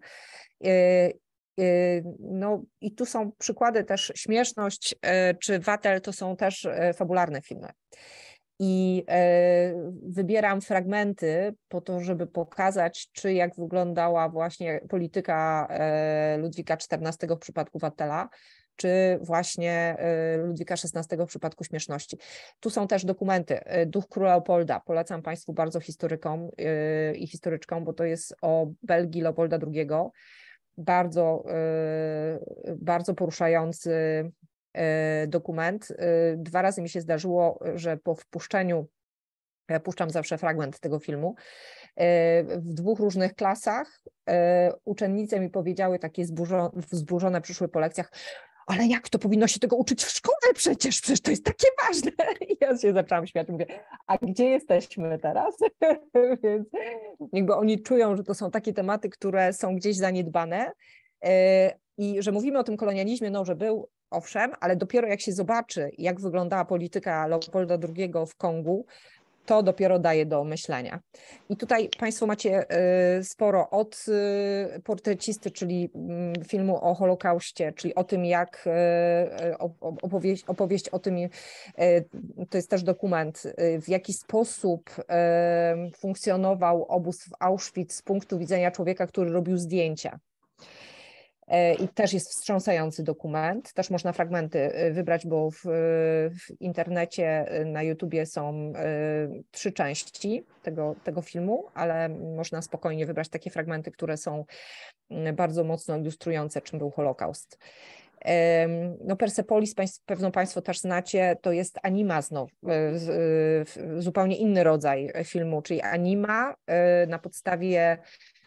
No i tu są przykłady też. Śmieszność czy Watel to są też fabularne filmy. I wybieram fragmenty po to, żeby pokazać, czy jak wyglądała właśnie polityka Ludwika czternastego w przypadku Watela, czy właśnie Ludwika szesnastego w przypadku Śmieszności. Tu są też dokumenty. Duch Króla Leopolda. Polecam Państwu bardzo historykom i historyczkom, bo to jest o Belgii Leopolda drugiego. Bardzo, bardzo poruszający dokument. Dwa razy mi się zdarzyło, że po wpuszczeniu, ja puszczam zawsze fragment tego filmu, w dwóch różnych klasach uczennice mi powiedziały, takie zburzone, wzburzone przyszły po lekcjach: ale jak to powinno się tego uczyć w szkole przecież, przecież to jest takie ważne. I ja się zaczęłam śmiać, mówię, a gdzie jesteśmy teraz? Więc jakby oni czują, że to są takie tematy, które są gdzieś zaniedbane i że mówimy o tym kolonializmie, no że był, owszem, ale dopiero jak się zobaczy, jak wyglądała polityka Leopolda drugiego w Kongu, to dopiero daje do myślenia. I tutaj Państwo macie sporo od portrecisty, czyli filmu o Holokauście, czyli o tym, jak opowieść, opowieść o tym, to jest też dokument, w jaki sposób funkcjonował obóz w Auschwitz z punktu widzenia człowieka, który robił zdjęcia. I też jest wstrząsający dokument, też można fragmenty wybrać, bo w, w internecie, na YouTubie są trzy części tego, tego filmu, ale można spokojnie wybrać takie fragmenty, które są bardzo mocno ilustrujące, czym był Holokaust. No Persepolis, pewno Państwo też znacie, to jest anima znowu, zupełnie inny rodzaj filmu, czyli anima na podstawie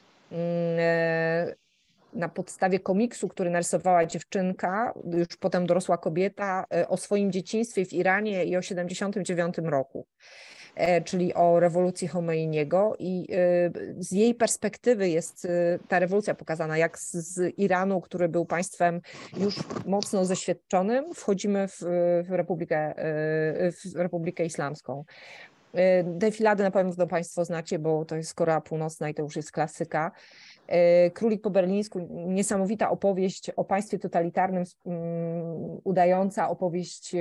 na podstawie komiksu, który narysowała dziewczynka, już potem dorosła kobieta, o swoim dzieciństwie w Iranie i o siedemdziesiątym dziewiątym roku, czyli o rewolucji Chomeiniego, i z jej perspektywy jest ta rewolucja pokazana, jak z Iranu, który był państwem już mocno zeświadczonym, wchodzimy w, w, Republikę, w Republikę Islamską. Defiladę na pewno Państwo znacie, bo to jest Korea Północna i to już jest klasyka. Królik po berlińsku, niesamowita opowieść o państwie totalitarnym, udająca opowieść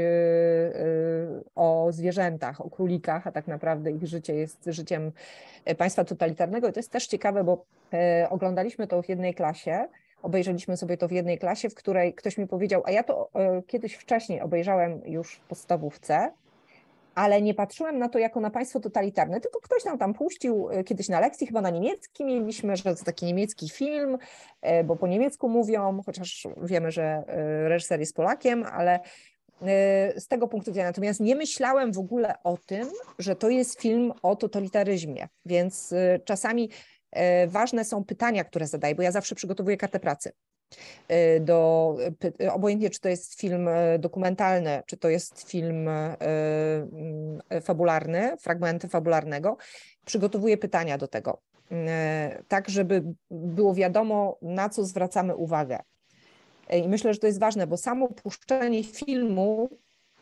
o zwierzętach, o królikach, a tak naprawdę ich życie jest życiem państwa totalitarnego. I to jest też ciekawe, bo oglądaliśmy to w jednej klasie, obejrzeliśmy sobie to w jednej klasie, w której ktoś mi powiedział, a ja to kiedyś wcześniej obejrzałem już w podstawówce, ale nie patrzyłem na to jako na państwo totalitarne, tylko ktoś nam tam puścił kiedyś na lekcji, chyba na niemiecki mieliśmy, że to taki niemiecki film, bo po niemiecku mówią, chociaż wiemy, że reżyser jest Polakiem, ale z tego punktu widzenia. Natomiast nie myślałem w ogóle o tym, że to jest film o totalitaryzmie, więc czasami ważne są pytania, które zadaję, bo ja zawsze przygotowuję kartę pracy. Do, obojętnie czy to jest film dokumentalny, czy to jest film fabularny, fragmenty fabularnego, przygotowuję pytania do tego, tak żeby było wiadomo, na co zwracamy uwagę. I myślę, że to jest ważne, bo samo puszczenie filmu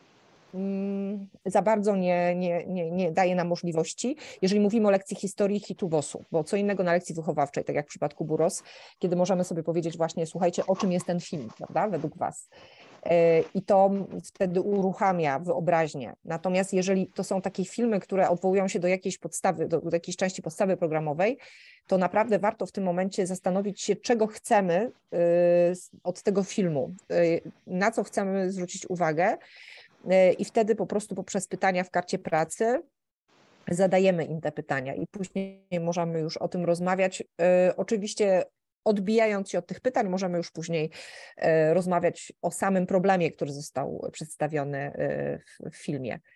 za bardzo nie, nie, nie, nie daje nam możliwości, jeżeli mówimy o lekcji historii hitu wosu, bo co innego na lekcji wychowawczej, tak jak w przypadku Buros, kiedy możemy sobie powiedzieć właśnie, słuchajcie, o czym jest ten film, prawda, według was. I to wtedy uruchamia wyobraźnię. Natomiast jeżeli to są takie filmy, które odwołują się do jakiejś podstawy, do, do jakiejś części podstawy programowej, to naprawdę warto w tym momencie zastanowić się, czego chcemy od tego filmu, na co chcemy zwrócić uwagę. I wtedy po prostu poprzez pytania w karcie pracy zadajemy im te pytania i później możemy już o tym rozmawiać. Oczywiście odbijając się od tych pytań, możemy już później rozmawiać o samym problemie, który został przedstawiony w filmie.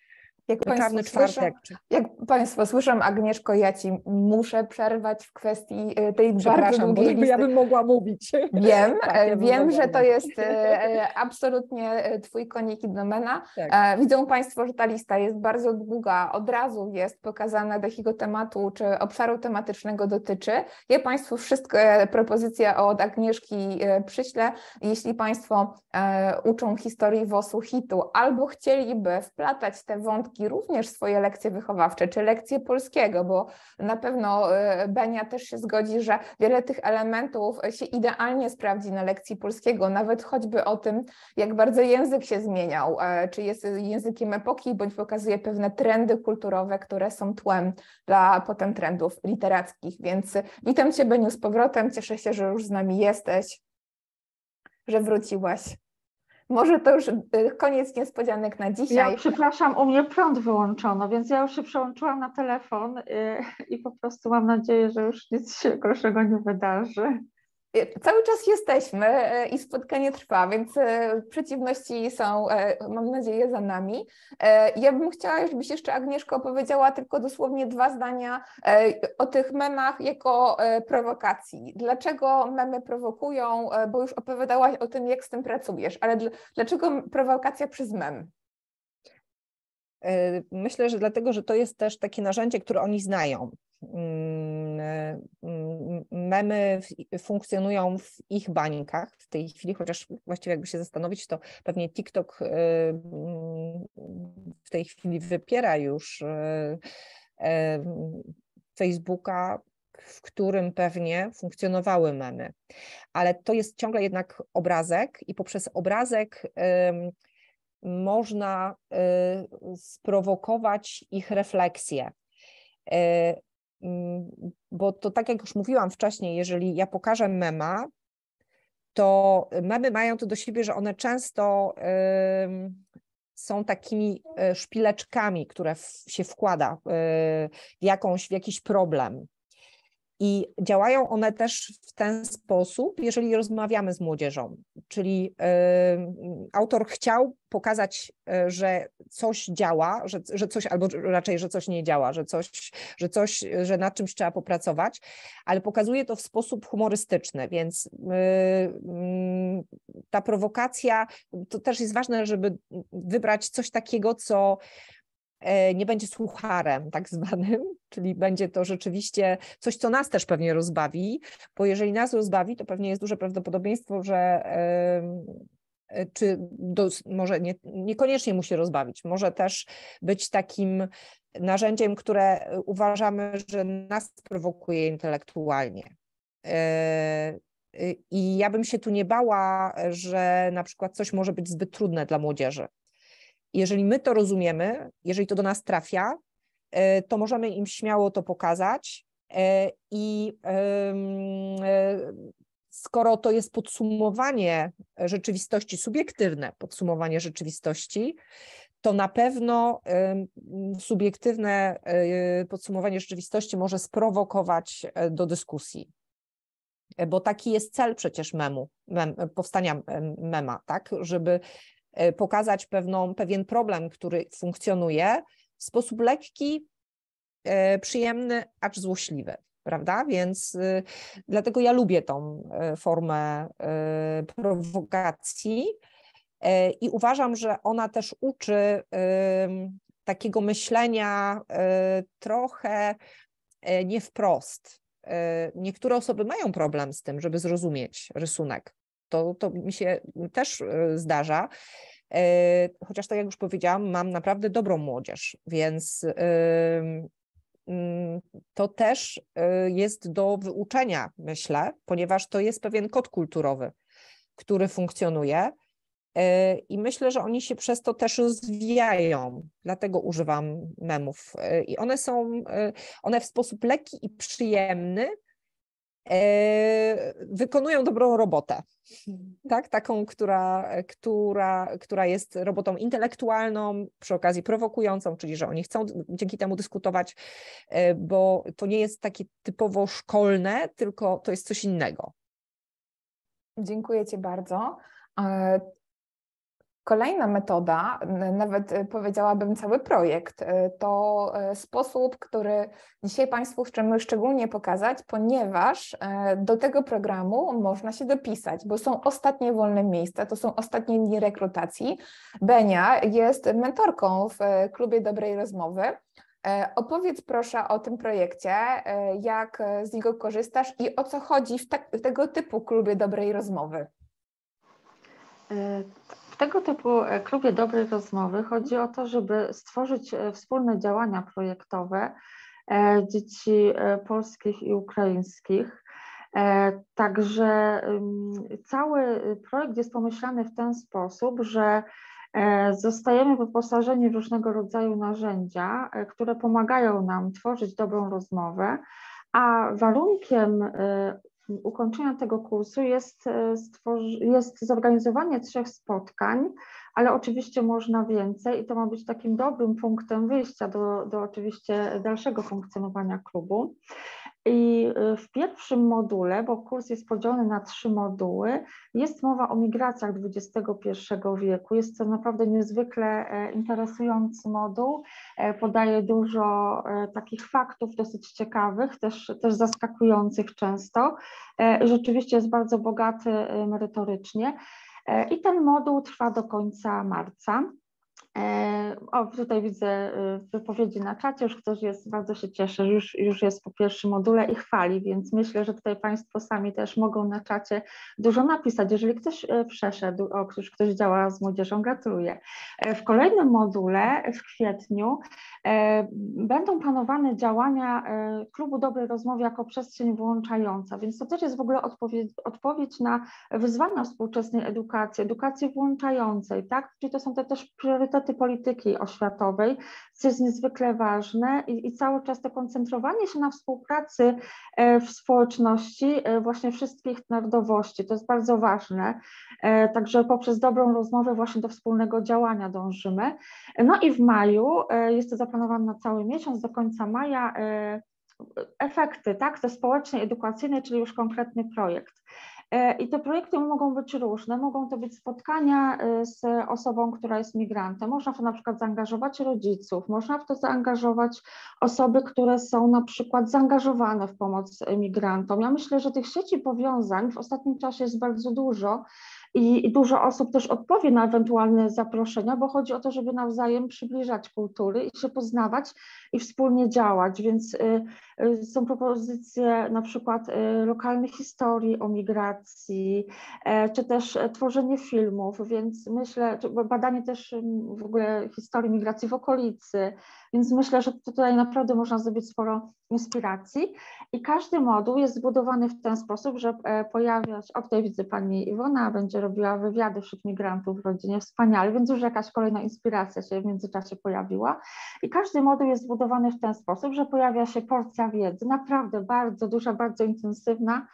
Jak Czarny Państwo słyszą, czwartek. Czy... jak Państwo słyszą, Agnieszko, ja Ci muszę przerwać w kwestii tej bardzo długiej bo listy. ja bym mogła mówić. Wiem, tak, ja wiem, że to mówić. jest absolutnie Twój konik i domena. Tak. Widzą Państwo, że ta lista jest bardzo długa. Od razu jest pokazane, do jakiego tematu czy obszaru tematycznego dotyczy. Ja Państwu wszystkie propozycje od Agnieszki przyślę. Jeśli Państwo uczą historii W O S-u hitu albo chcieliby wplatać te wątki również w swoje lekcje wychowawcze, czy lekcje polskiego, bo na pewno Benia też się zgodzi, że wiele tych elementów się idealnie sprawdzi na lekcji polskiego, nawet choćby o tym, jak bardzo język się zmieniał, czy jest językiem epoki, bądź pokazuje pewne trendy kulturowe, które są tłem dla potem trendów literackich. Więc witam Cię, Beniu, z powrotem, cieszę się, że już z nami jesteś, że wróciłaś. Może to już koniec niespodzianek na dzisiaj. Ja przepraszam, u mnie prąd wyłączono, więc ja już się przełączyłam na telefon i po prostu mam nadzieję, że już nic się gorszego nie wydarzy. Cały czas jesteśmy i spotkanie trwa, więc przeciwności są, mam nadzieję, za nami. Ja bym chciała, żebyś jeszcze, Agnieszko, opowiedziała tylko dosłownie dwa zdania o tych memach jako prowokacji. Dlaczego memy prowokują, bo już opowiadałaś o tym, jak z tym pracujesz, ale dlaczego prowokacja przez mem? Myślę, że dlatego, że to jest też takie narzędzie, które oni znają. Memy funkcjonują w ich bańkach w tej chwili, chociaż właściwie jakby się zastanowić, to pewnie TikTok w tej chwili wypiera już Facebooka, w którym pewnie funkcjonowały memy. Ale to jest ciągle jednak obrazek i poprzez obrazek można sprowokować ich refleksję. Bo to tak jak już mówiłam wcześniej, jeżeli ja pokażę mema, to memy mają to do siebie, że one często są takimi szpileczkami, które się wkłada w, jakąś, w jakiś problem. I działają one też w ten sposób, jeżeli rozmawiamy z młodzieżą, czyli y, autor chciał pokazać, y, że coś działa, że, że coś, albo raczej, że coś nie działa, że coś, że coś, że nad czymś trzeba popracować, ale pokazuje to w sposób humorystyczny, więc y, y, ta prowokacja, to też jest ważne, żeby wybrać coś takiego, co nie będzie sucharem tak zwanym, czyli będzie to rzeczywiście coś, co nas też pewnie rozbawi, bo jeżeli nas rozbawi, to pewnie jest duże prawdopodobieństwo, że czy do, może nie, niekoniecznie musi rozbawić, może też być takim narzędziem, które uważamy, że nas prowokuje intelektualnie. I ja bym się tu nie bała, że na przykład coś może być zbyt trudne dla młodzieży. Jeżeli my to rozumiemy, jeżeli to do nas trafia, to możemy im śmiało to pokazać i skoro to jest podsumowanie rzeczywistości, subiektywne podsumowanie rzeczywistości, to na pewno subiektywne podsumowanie rzeczywistości może sprowokować do dyskusji. Bo taki jest cel przecież memu, mem, powstania mema, tak, żeby pokazać pewną, pewien problem, który funkcjonuje w sposób lekki, przyjemny, acz złośliwy, prawda? Więc y, dlatego ja lubię tą y, formę y, prowokacji y, i uważam, że ona też uczy y, takiego myślenia y, trochę y, nie wprost. Y, niektóre osoby mają problem z tym, żeby zrozumieć rysunek. To, to mi się też zdarza, chociaż tak jak już powiedziałam, mam naprawdę dobrą młodzież, więc to też jest do wyuczenia, myślę, ponieważ to jest pewien kod kulturowy, który funkcjonuje i myślę, że oni się przez to też rozwijają, dlatego używam memów i one są, one w sposób lekki i przyjemny wykonują dobrą robotę, tak? Taką, która, która, która jest robotą intelektualną, przy okazji prowokującą, czyli że oni chcą dzięki temu dyskutować, bo to nie jest takie typowo szkolne, tylko to jest coś innego. Dziękuję Ci bardzo. Kolejna metoda, nawet powiedziałabym cały projekt, to sposób, który dzisiaj Państwu chcemy szczególnie pokazać, ponieważ do tego programu można się dopisać, bo są ostatnie wolne miejsca, to są ostatnie dni rekrutacji. Benia jest mentorką w Klubie Dobrej Rozmowy. Opowiedz proszę o tym projekcie, jak z niego korzystasz i o co chodzi w, tak, w tego typu Klubie Dobrej Rozmowy. W tego typu Klubie Dobrej Rozmowy chodzi o to, żeby stworzyć wspólne działania projektowe dzieci polskich i ukraińskich. Także cały projekt jest pomyślany w ten sposób, że zostajemy wyposażeni w różnego rodzaju narzędzia, które pomagają nam tworzyć dobrą rozmowę, a warunkiem ukończenia tego kursu jest, jest zorganizowanie trzech spotkań, ale oczywiście można więcej i to ma być takim dobrym punktem wyjścia do, do oczywiście dalszego funkcjonowania klubu. I w pierwszym module, bo kurs jest podzielony na trzy moduły, jest mowa o migracjach dwudziestego pierwszego wieku. Jest to naprawdę niezwykle interesujący moduł, podaje dużo takich faktów dosyć ciekawych, też, też zaskakujących często. Rzeczywiście jest bardzo bogaty merytorycznie i ten moduł trwa do końca marca. O, tutaj widzę wypowiedzi na czacie, już ktoś jest, bardzo się cieszę, już, już jest po pierwszym module i chwali, więc myślę, że tutaj Państwo sami też mogą na czacie dużo napisać. Jeżeli ktoś przeszedł, o, już ktoś działa z młodzieżą, gratuluję. W kolejnym module w kwietniu będą planowane działania Klubu Dobrej Rozmowy jako przestrzeń włączająca, więc to też jest w ogóle odpowiedź, odpowiedź na wyzwania współczesnej edukacji, edukacji włączającej, tak? Czyli to są te też priorytety polityki oświatowej, co jest niezwykle ważne i, i cały czas to koncentrowanie się na współpracy w społeczności właśnie wszystkich narodowości, to jest bardzo ważne, także poprzez dobrą rozmowę właśnie do wspólnego działania dążymy. No i w maju, jest to zaplanowane na cały miesiąc, do końca maja, efekty, tak, te społecznej, edukacyjnej, czyli już konkretny projekt. I te projekty mogą być różne, mogą to być spotkania z osobą, która jest migrantem, można w to na przykład zaangażować rodziców, można w to zaangażować osoby, które są na przykład zaangażowane w pomoc migrantom. Ja myślę, że tych sieci powiązań w ostatnim czasie jest bardzo dużo i dużo osób też odpowie na ewentualne zaproszenia, bo chodzi o to, żeby nawzajem przybliżać kultury i się poznawać i wspólnie działać, więc są propozycje na przykład lokalnych historii o migracji, czy też tworzenie filmów, więc myślę, badanie też w ogóle historii migracji w okolicy, więc myślę, że tutaj naprawdę można zdobyć sporo inspiracji i każdy moduł jest zbudowany w ten sposób, że pojawia się, o tutaj widzę pani Iwona, będzie robiła wywiady wśród migrantów w rodzinie, wspaniale, więc już jakaś kolejna inspiracja się w międzyczasie pojawiła i każdy moduł jest zbudowany w ten sposób, że pojawia się porcja wiedzy, naprawdę bardzo duża, bardzo intensywna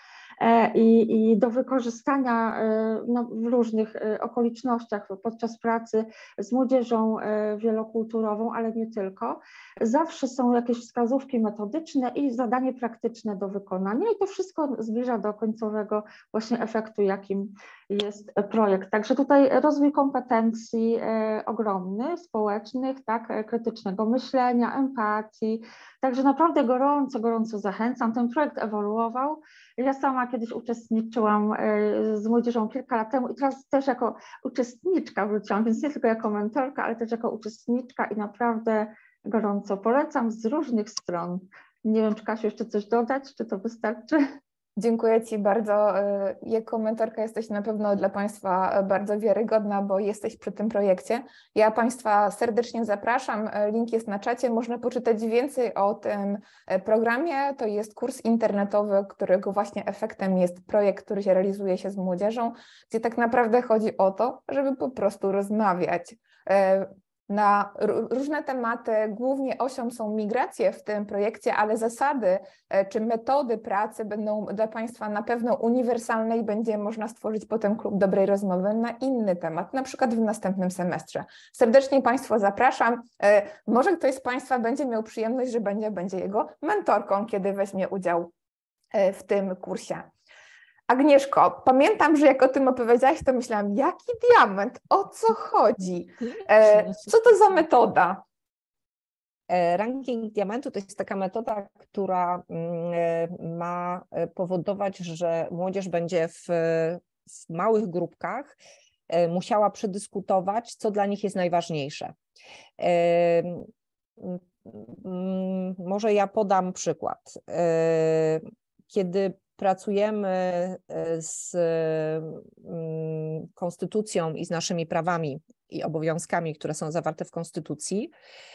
i, i do wykorzystania no, w różnych okolicznościach podczas pracy z młodzieżą wielokulturową, ale nie tylko. Zawsze są jakieś wskazówki metodyczne i zadanie praktyczne do wykonania i to wszystko zbliża do końcowego właśnie efektu, jakim jest projekt. Także tutaj rozwój kompetencji ogromny, społecznych, tak, krytycznego myślenia, empatii, także naprawdę gorąco, gorąco zachęcam. Ten projekt ewoluował. Ja sama kiedyś uczestniczyłam z młodzieżą kilka lat temu i teraz też jako uczestniczka wróciłam, więc nie tylko jako mentorka, ale też jako uczestniczka i naprawdę gorąco polecam z różnych stron. Nie wiem, czy Kasiu jeszcze coś dodać, czy to wystarczy? Dziękuję Ci bardzo. Jako mentorka jesteś na pewno dla Państwa bardzo wiarygodna, bo jesteś przy tym projekcie. Ja Państwa serdecznie zapraszam. Link jest na czacie. Można poczytać więcej o tym programie. To jest kurs internetowy, którego właśnie efektem jest projekt, który się realizuje się z młodzieżą, gdzie tak naprawdę chodzi o to, żeby po prostu rozmawiać na różne tematy. Głównie osią są migracje w tym projekcie, ale zasady czy metody pracy będą dla Państwa na pewno uniwersalne i będzie można stworzyć potem klub dobrej rozmowy na inny temat, na przykład w następnym semestrze. Serdecznie Państwa zapraszam. Może ktoś z Państwa będzie miał przyjemność, że będzie, będzie jego mentorką, kiedy weźmie udział w tym kursie. Agnieszko, pamiętam, że jak o tym opowiedziałaś, to myślałam, jaki diament, o co chodzi? E, co to za metoda? Ranking diamentu to jest taka metoda, która ma powodować, że młodzież będzie w, w małych grupkach musiała przedyskutować, co dla nich jest najważniejsze. Może ja podam przykład. Kiedy pracujemy z konstytucją i z naszymi prawami i obowiązkami, które są zawarte w konstytucji,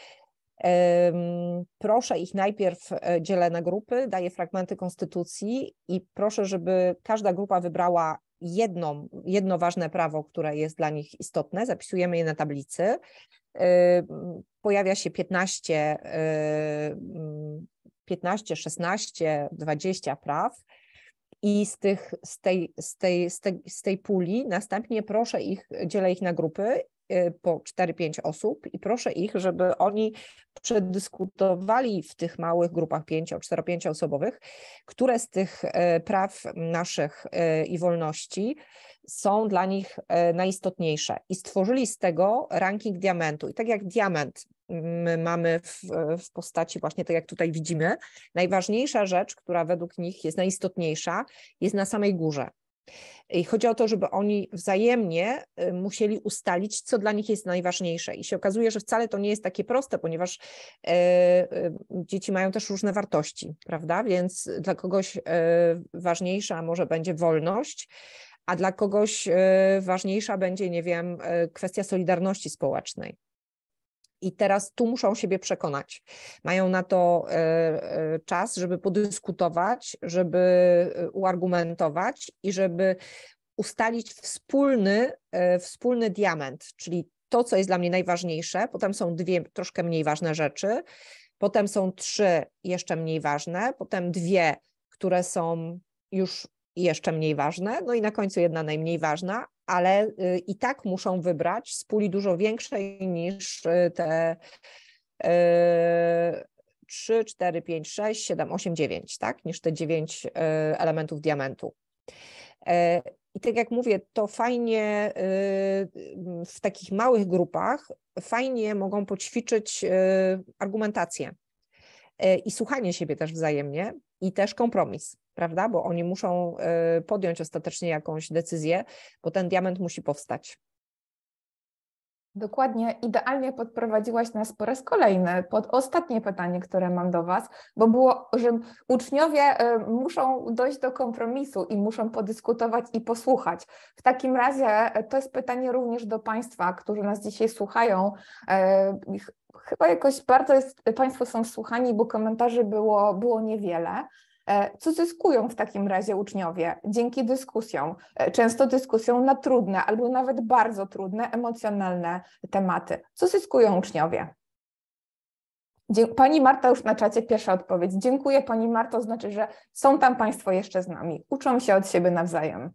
proszę ich najpierw, dzielę na grupy, daję fragmenty konstytucji i proszę, żeby każda grupa wybrała jedną, jedno ważne prawo, które jest dla nich istotne, zapisujemy je na tablicy. Pojawia się piętnaście, piętnaście, szesnaście, dwadzieścia praw i z, tych, z, tej, z, tej, z, tej, z tej puli następnie proszę ich, dzielę ich na grupy po cztery pięć osób i proszę ich, żeby oni przedyskutowali w tych małych grupach pięcio, cztero pięcioosobowych, które z tych praw naszych i wolności są dla nich najistotniejsze i stworzyli z tego ranking diamentu. I tak jak diament my mamy w, w postaci właśnie tak jak tutaj widzimy, najważniejsza rzecz, która według nich jest najistotniejsza, jest na samej górze. I chodzi o to, żeby oni wzajemnie musieli ustalić, co dla nich jest najważniejsze. I się okazuje, że wcale to nie jest takie proste, ponieważ e, e, dzieci mają też różne wartości, prawda? Więc dla kogoś e, ważniejsza może będzie wolność, a dla kogoś e, ważniejsza będzie, nie wiem, e, kwestia solidarności społecznej. I teraz tu muszą siebie przekonać. Mają na to czas, żeby podyskutować, żeby uargumentować i żeby ustalić wspólny, wspólny diament, czyli to, co jest dla mnie najważniejsze. Potem są dwie troszkę mniej ważne rzeczy, potem są trzy jeszcze mniej ważne, potem dwie, które są już jeszcze mniej ważne, no i na końcu jedna najmniej ważna, ale i tak muszą wybrać z puli dużo większej niż te trzy, cztery, pięć, sześć, siedem, osiem, dziewięć, tak? Niż te dziewięć elementów diamentu. I tak jak mówię, to fajnie w takich małych grupach fajnie mogą poćwiczyć argumentację i słuchanie siebie też wzajemnie i też kompromis, prawda? Bo oni muszą podjąć ostatecznie jakąś decyzję, bo ten diament musi powstać. Dokładnie, idealnie podprowadziłaś nas po raz kolejny pod ostatnie pytanie, które mam do Was, bo było, że uczniowie muszą dojść do kompromisu i muszą podyskutować i posłuchać. W takim razie to jest pytanie również do Państwa, którzy nas dzisiaj słuchają. Chyba jakoś bardzo jest, Państwo są słuchani, bo komentarzy było, było niewiele. Co zyskują w takim razie uczniowie dzięki dyskusjom, często dyskusją na trudne albo nawet bardzo trudne, emocjonalne tematy? Co zyskują uczniowie? Pani Marta już na czacie, pierwsza odpowiedź. Dziękuję Pani Marto, znaczy, że są tam Państwo jeszcze z nami. Uczą się od siebie nawzajem.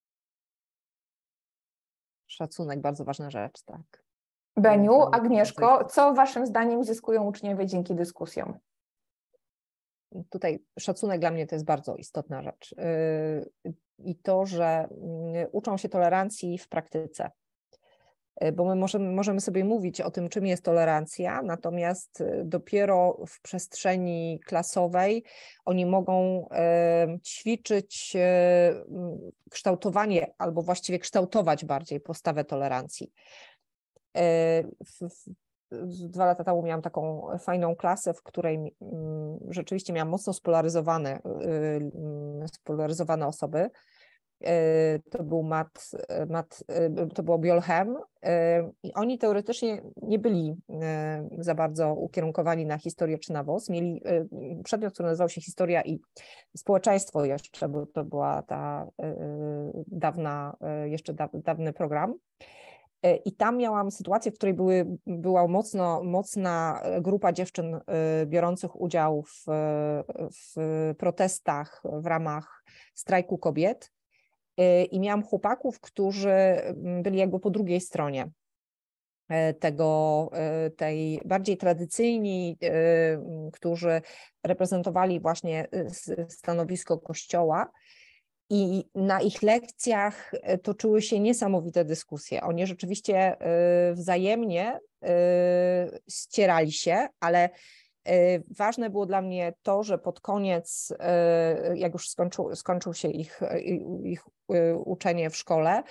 Szacunek, bardzo ważna rzecz, tak. Beniu, Agnieszko, co Waszym zdaniem zyskują uczniowie dzięki dyskusjom? Tutaj szacunek dla mnie to jest bardzo istotna rzecz i to, że uczą się tolerancji w praktyce, bo my możemy, możemy sobie mówić o tym, czym jest tolerancja, natomiast dopiero w przestrzeni klasowej oni mogą ćwiczyć kształtowanie albo właściwie kształtować bardziej postawę tolerancji. W, w, Dwa lata temu miałam taką fajną klasę, w której rzeczywiście miałam mocno spolaryzowane, spolaryzowane osoby. To był mat, mat, to było biolchem i oni teoretycznie nie byli za bardzo ukierunkowani na historię czy na W O S. Mieli przedmiot, który nazywał się historia i społeczeństwo jeszcze, bo to była ta dawna, jeszcze dawny program. I tam miałam sytuację, w której były, była mocno, mocna grupa dziewczyn biorących udział w, w protestach w ramach strajku kobiet i miałam chłopaków, którzy byli jakby po drugiej stronie tego, tej bardziej tradycyjni, którzy reprezentowali właśnie stanowisko Kościoła. I na ich lekcjach toczyły się niesamowite dyskusje. Oni rzeczywiście wzajemnie ścierali się, ale ważne było dla mnie to, że pod koniec, jak już skończył, skończył się ich, ich uczenie w szkole,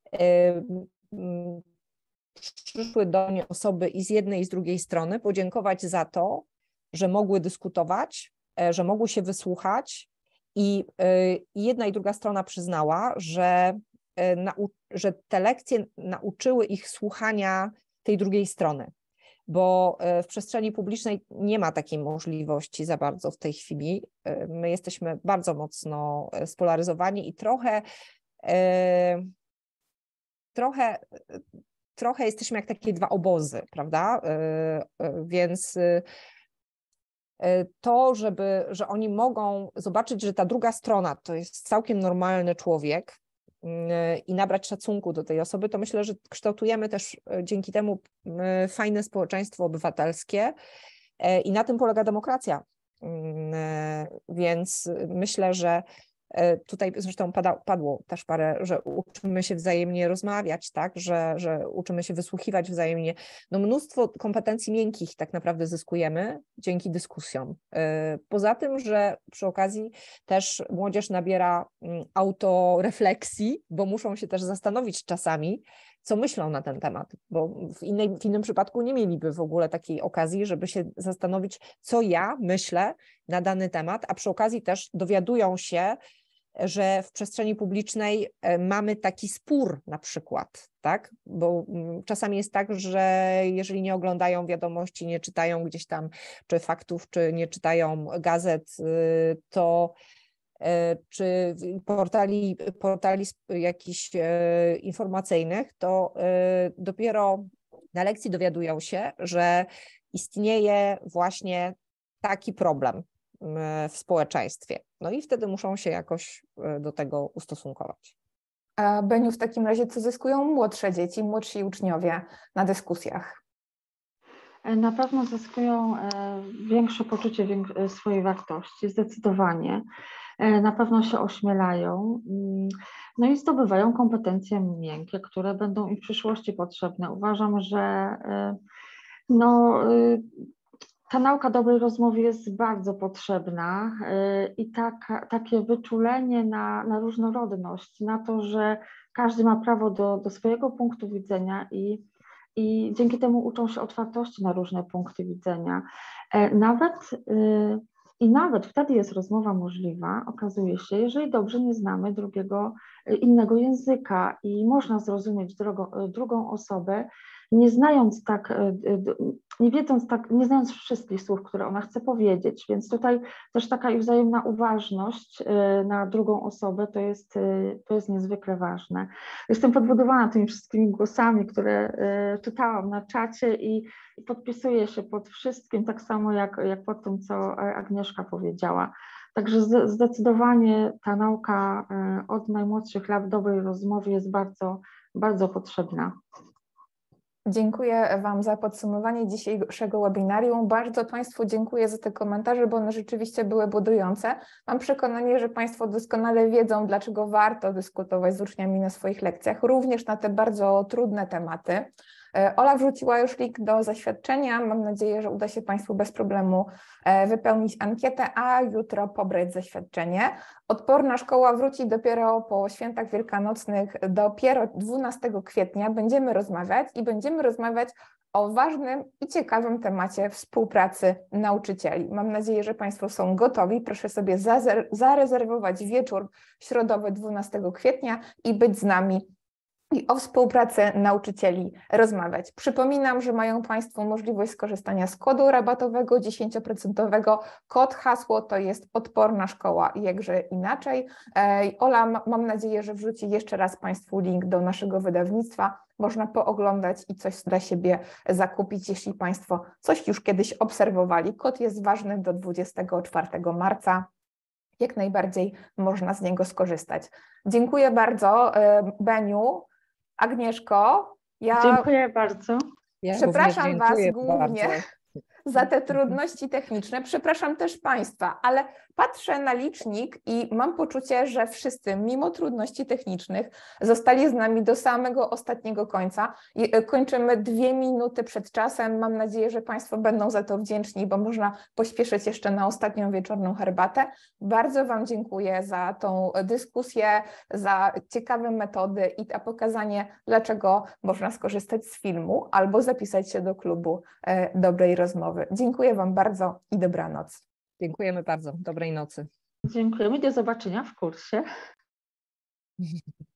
przyszły do mnie osoby i z jednej i z drugiej strony podziękować za to, że mogły dyskutować, że mogły się wysłuchać i jedna i druga strona przyznała, że, że te lekcje nauczyły ich słuchania tej drugiej strony, bo w przestrzeni publicznej nie ma takiej możliwości za bardzo w tej chwili. My jesteśmy bardzo mocno spolaryzowani i trochę, trochę, trochę jesteśmy jak takie dwa obozy, prawda? Więc to, żeby, że oni mogą zobaczyć, że ta druga strona to jest całkiem normalny człowiek i nabrać szacunku do tej osoby, to myślę, że kształtujemy też dzięki temu fajne społeczeństwo obywatelskie i na tym polega demokracja. Więc myślę, że tutaj zresztą pada, padło też parę, że uczymy się wzajemnie rozmawiać, tak, że, że uczymy się wysłuchiwać wzajemnie. No mnóstwo kompetencji miękkich tak naprawdę zyskujemy dzięki dyskusjom. Poza tym, że przy okazji też młodzież nabiera autorefleksji, bo muszą się też zastanowić czasami, co myślą na ten temat, bo w, innej, w innym przypadku nie mieliby w ogóle takiej okazji, żeby się zastanowić, co ja myślę na dany temat, a przy okazji też dowiadują się, że w przestrzeni publicznej mamy taki spór na przykład, tak? Bo czasami jest tak, że jeżeli nie oglądają wiadomości, nie czytają gdzieś tam czy faktów, czy nie czytają gazet, to czy portali, portali jakichś informacyjnych, to dopiero na lekcji dowiadują się, że istnieje właśnie taki problem w społeczeństwie. No i wtedy muszą się jakoś do tego ustosunkować. A Beniu, w takim razie co zyskują młodsze dzieci, młodsi uczniowie na dyskusjach? Na pewno zyskują większe poczucie swojej wartości, zdecydowanie. Na pewno się ośmielają, no i zdobywają kompetencje miękkie, które będą im w przyszłości potrzebne. Uważam, że no, ta nauka dobrej rozmowy jest bardzo potrzebna i tak, takie wyczulenie na, na różnorodność, na to, że każdy ma prawo do, do swojego punktu widzenia i, i dzięki temu uczą się otwartości na różne punkty widzenia. Nawet I nawet wtedy jest rozmowa możliwa, okazuje się, jeżeli dobrze nie znamy drugiego, innego języka i można zrozumieć drogo, drugą osobę, nie znając tak, nie wiedząc tak, nie znając wszystkich słów, które ona chce powiedzieć, więc tutaj też taka i wzajemna uważność na drugą osobę to jest, to jest niezwykle ważne. Jestem podbudowana tymi wszystkimi głosami, które czytałam na czacie i podpisuję się pod wszystkim, tak samo jak, jak pod tym, co Agnieszka powiedziała. Także zdecydowanie ta nauka od najmłodszych lat dobrej rozmowy jest bardzo, bardzo potrzebna. Dziękuję Wam za podsumowanie dzisiejszego webinarium. Bardzo Państwu dziękuję za te komentarze, bo one rzeczywiście były budujące. Mam przekonanie, że Państwo doskonale wiedzą, dlaczego warto dyskutować z uczniami na swoich lekcjach, również na te bardzo trudne tematy. Ola wrzuciła już link do zaświadczenia. Mam nadzieję, że uda się Państwu bez problemu wypełnić ankietę, a jutro pobrać zaświadczenie. Odporna szkoła wróci dopiero po świętach wielkanocnych, dopiero dwunastego kwietnia. Będziemy rozmawiać i będziemy rozmawiać o ważnym i ciekawym temacie współpracy nauczycieli. Mam nadzieję, że Państwo są gotowi. Proszę sobie zarezerwować wieczór środowy dwunastego kwietnia i być z nami i o współpracy nauczycieli rozmawiać. Przypominam, że mają Państwo możliwość skorzystania z kodu rabatowego dziesięcioprocentowego. Kod, hasło to jest Odporna Szkoła, jakże inaczej. Ola, mam nadzieję, że wrzuci jeszcze raz Państwu link do naszego wydawnictwa. Można pooglądać i coś dla siebie zakupić, jeśli Państwo coś już kiedyś obserwowali. Kod jest ważny do dwudziestego czwartego marca. Jak najbardziej można z niego skorzystać. Dziękuję bardzo, Beniu. Agnieszko, ja dziękuję bardzo. Ja przepraszam Was dziękuję głównie bardzo. za te trudności techniczne. Przepraszam też Państwa, ale Patrzę na licznik i mam poczucie, że wszyscy, mimo trudności technicznych, zostali z nami do samego ostatniego końca. I kończymy dwie minuty przed czasem. Mam nadzieję, że Państwo będą za to wdzięczni, bo można pośpieszyć jeszcze na ostatnią wieczorną herbatę. Bardzo Wam dziękuję za tą dyskusję, za ciekawe metody i za pokazanie, dlaczego można skorzystać z filmu albo zapisać się do klubu dobrej rozmowy. Dziękuję Wam bardzo i dobranoc. Dziękujemy bardzo. Dobrej nocy. Dziękujemy. Do zobaczenia w kursie.